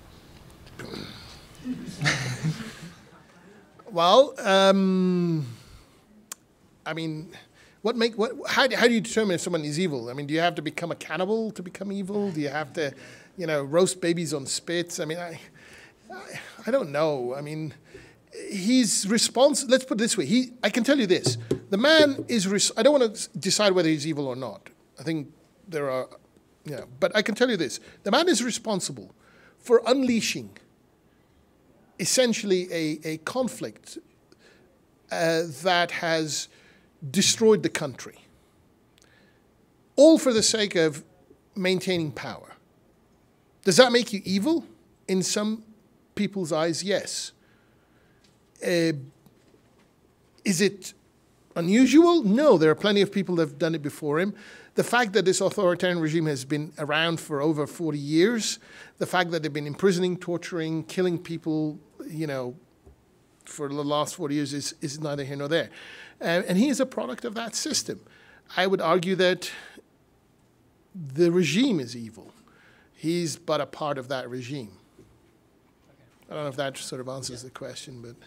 B: Well, um, I mean, what make what? How, how do you determine if someone is evil? I mean, do you have to become a cannibal to become evil? Do you have to, you know, roast babies on spits? I mean, I, I, I don't know. I mean. He's responsible. Let's put it this way. He, I can tell you this. The man is, res I don't want to decide whether he's evil or not. I think there are, you know, but I can tell you this. The man is responsible for unleashing essentially a, a conflict uh, that has destroyed the country, all for the sake of maintaining power. Does that make you evil? In some people's eyes, yes. Uh, is it unusual? No, there are plenty of people that have done it before him. The fact that this authoritarian regime has been around for over forty years, the fact that they've been imprisoning, torturing, killing people, you know, for the last forty years is, is neither here nor there. Uh, and he is a product of that system. I would argue that the regime is evil. He's but a part of that regime. I don't know if that sort of answers the question, but...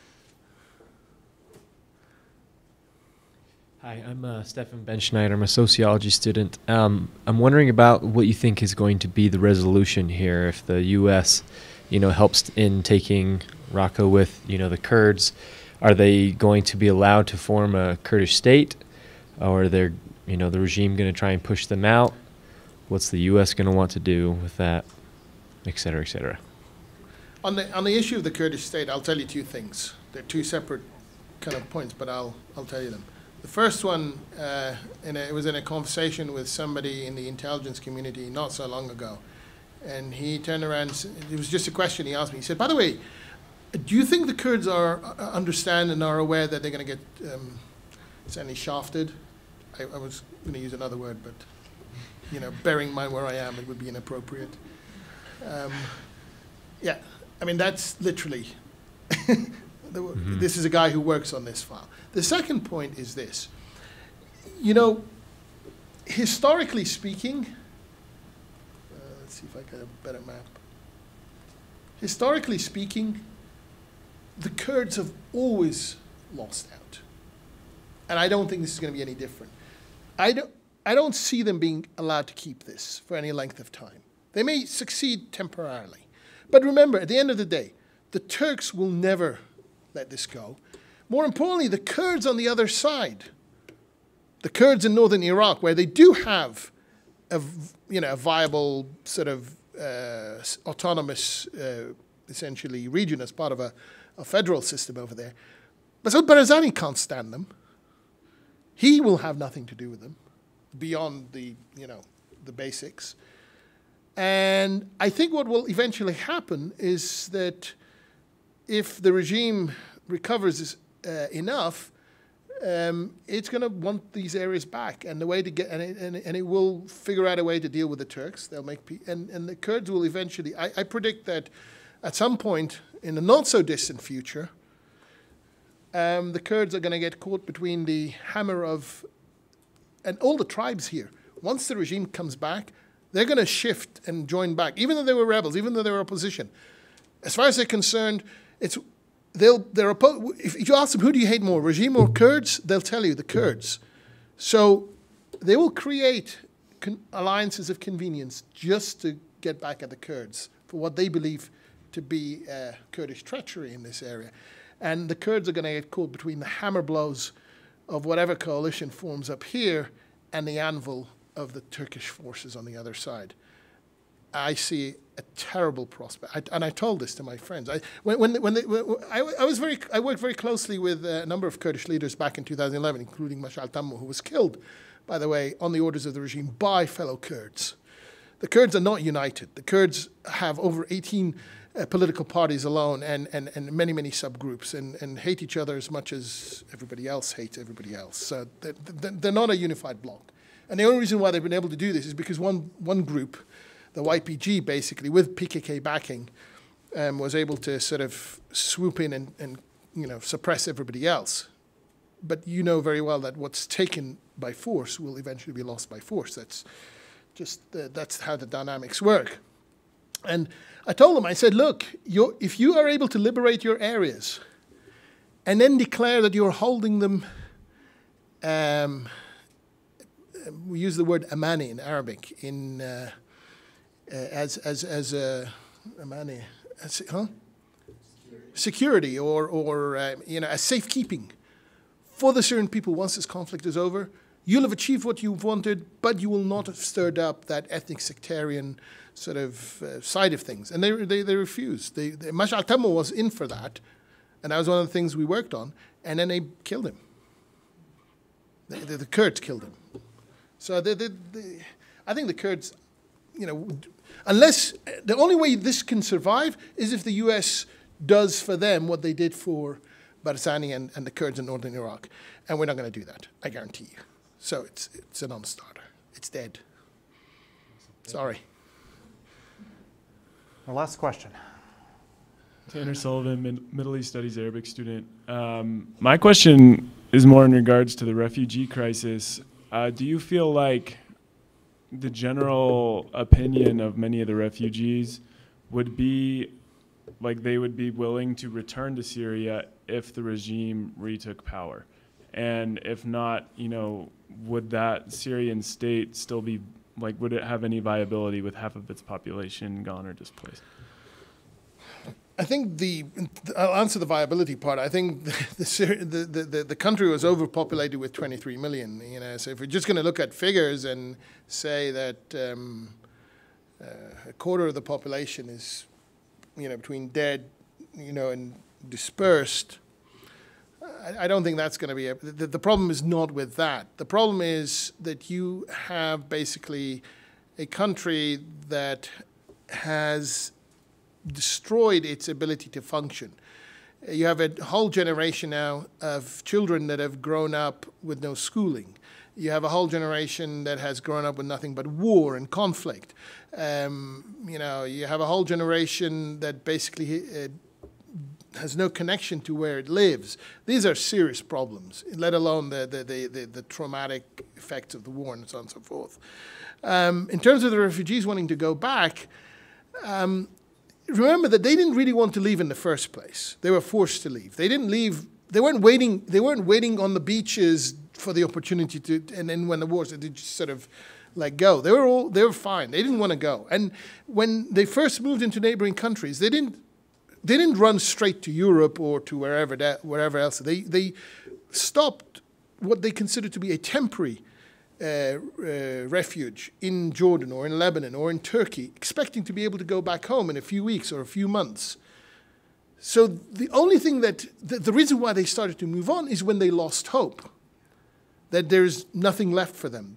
I: Hi, I'm uh, Stefan Ben-Schneider. I'm a sociology student. Um, I'm wondering about what you think is going to be the resolution here if the U S, you know, helps in taking Raqqa with, you know, the Kurds. Are they going to be allowed to form a Kurdish state, or are they, you know, the regime going to try and push them out? What's the U S going to want to do with that, et cetera, et cetera?
B: On the on the issue of the Kurdish state, I'll tell you two things. They're two separate kind of points, but I'll I'll tell you them. The first one, uh, in a, it was in a conversation with somebody in the intelligence community not so long ago. And he turned around, it was just a question he asked me. He said, by the way, do you think the Kurds are uh, understand and are aware that they're going to get um, certainly shafted. I, I was going to use another word, but you know, bearing in mind where I am, it would be inappropriate. Um, yeah, I mean, that's literally, the, mm-hmm. This is a guy who works on this file. The second point is this. You know, historically speaking, uh, let's see if I get a better map. Historically speaking, the Kurds have always lost out. And I don't think this is going to be any different. I don't, I don't see them being allowed to keep this for any length of time. They may succeed temporarily. But remember, at the end of the day, the Turks will never let this go. More importantly, the Kurds on the other side, the Kurds in northern Iraq, where they do have a, you know, a viable sort of uh, autonomous, uh, essentially, region as part of a, a federal system over there. Masoud Barzani can't stand them. He will have nothing to do with them beyond the, you know, the basics. And I think what will eventually happen is that if the regime recovers uh, enough, um, it's going to want these areas back, and the way to get and it, and, it, and it will figure out a way to deal with the Turks. They'll make pe and and the Kurds will eventually. I, I predict that at some point in the not so distant future, um, the Kurds are going to get caught between the hammer of, and all the tribes here. Once the regime comes back, they're going to shift and join back, even though they were rebels, even though they were opposition. As far as they're concerned, it's they'll they're opposed. If you ask them who do you hate more, regime or Kurds, they'll tell you the Kurds. So they will create con alliances of convenience just to get back at the Kurds for what they believe to be uh, Kurdish treachery in this area, and the Kurds are going to get caught between the hammer blows of whatever coalition forms up here and the anvil of the Turkish forces on the other side. I see a terrible prospect, I, and I told this to my friends. I, when, when, when, they, when I, I was very, I worked very closely with a number of Kurdish leaders back in two thousand eleven, including Mashal Tammu, who was killed, by the way, on the orders of the regime by fellow Kurds. The Kurds are not united. The Kurds have over eighteen uh, political parties alone, and, and, and many, many subgroups, and, and hate each other as much as everybody else hates everybody else. So they're, they're not a unified bloc. And the only reason why they've been able to do this is because one, one group, the Y P G, basically, with P K K backing, um, was able to sort of swoop in and, and you know, suppress everybody else. But you know very well that what's taken by force will eventually be lost by force. That's just the, that's how the dynamics work. And I told them, I said, look, you're, if you are able to liberate your areas and then declare that you're holding them, um, we use the word amani in Arabic, in uh, uh, as as as a uh, amani, as, huh? Security, or or uh, you know, as safekeeping for the Syrian people once this conflict is over. You'll have achieved what you've wanted, but you will not have stirred up that ethnic sectarian sort of uh, side of things. And they they they refused. They, they Mashal Tammu was in for that, and that was one of the things we worked on. And then they killed him. The, the, the Kurds killed him. So they, they, they, I think the Kurds, you know, unless, the only way this can survive is if the U S does for them what they did for Barzani and, and the Kurds in northern Iraq. And we're not going to do that, I guarantee you. So it's, it's a non-starter. It's dead. Sorry.
D: Our last question.
J: Tanner Sullivan, Mid Middle East Studies Arabic student. Um, my question is more in regards to the refugee crisis. Uh, do you feel like the general opinion of many of the refugees would be like they would be willing to return to Syria if the regime retook power? And if not, you know, would that Syrian state still be, like, would it have any viability with half of its population gone or displaced?
B: I think the, I'll answer the viability part. I think the, the, the, the country was overpopulated with twenty-three million, you know, so if we're just going to look at figures and say that um, uh, a quarter of the population is, you know, between dead, you know, and dispersed, I, I don't think that's going to be, a, the, the problem is not with that. The problem is that you have basically a country that has destroyed its ability to function. You have a whole generation now of children that have grown up with no schooling. You have a whole generation that has grown up with nothing but war and conflict. Um, you know, you have a whole generation that basically uh, has no connection to where it lives. These are serious problems, let alone the, the, the, the, the traumatic effects of the war and so on and so forth. Um, in terms of the refugees wanting to go back, um, remember that they didn't really want to leave in the first place. They were forced to leave. They didn't leave. They weren't waiting. They weren't waiting on the beaches for the opportunity to. And then when the war started, they just sort of like go. They were all. They were fine. They didn't want to go. And when they first moved into neighboring countries, they didn't. They didn't run straight to Europe or to wherever that, wherever else. They they stopped what they considered to be a temporary Uh, uh, refuge in Jordan or in Lebanon or in Turkey, expecting to be able to go back home in a few weeks or a few months. So the only thing that, the, the reason why they started to move on is when they lost hope, that there's nothing left for them.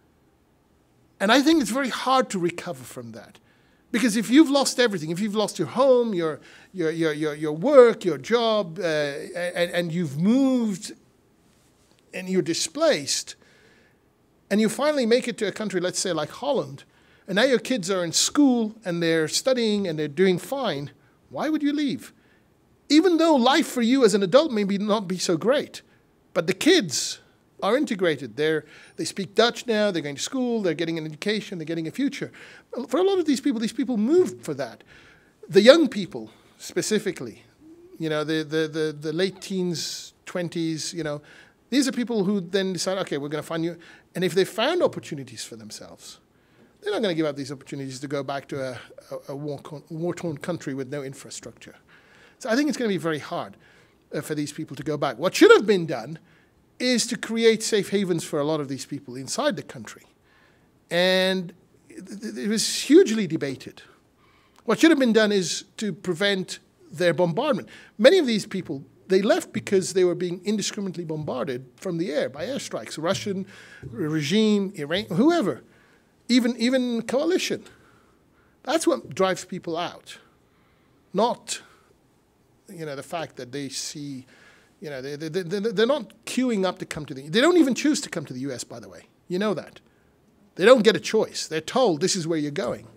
B: And I think it's very hard to recover from that. Because if you've lost everything, if you've lost your home, your, your, your, your, your work, your job, uh, and, and you've moved and you're displaced, and you finally make it to a country, let's say like Holland, and now your kids are in school and they're studying and they're doing fine, why would you leave? Even though life for you as an adult may be not be so great, but the kids are integrated. They're, they speak Dutch now, they're going to school, they're getting an education, they're getting a future. For a lot of these people, these people moved for that. The young people, specifically, you know, the, the, the, the late teens, twenties, you know, these are people who then decide, okay, we're going to find you. And if they found opportunities for themselves, they're not going to give up these opportunities to go back to a, a, a war-torn country with no infrastructure. So I think it's going to be very hard uh, for these people to go back. What should have been done is to create safe havens for a lot of these people inside the country. And it, it was hugely debated. What should have been done is to prevent their bombardment. Many of these people, they left because they were being indiscriminately bombarded from the air by airstrikes, Russian regime, Iran, whoever, even, even coalition. That's what drives people out, not, you know, the fact that they see, you know, they, they, they, they're not queuing up to come to the, they don't even choose to come to the U S, by the way. You know that. They don't get a choice. They're told this is where you're going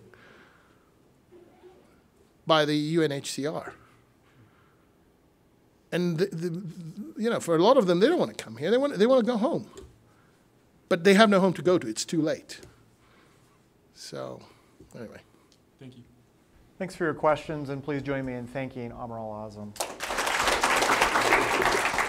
B: by the U N H C R. And, the, the, you know, for a lot of them, they don't want to come here. They want, they want to go home. But they have no home to go to. It's too late. So, anyway.
J: Thank you.
D: Thanks for your questions, and please join me in thanking Amr Al-Azm.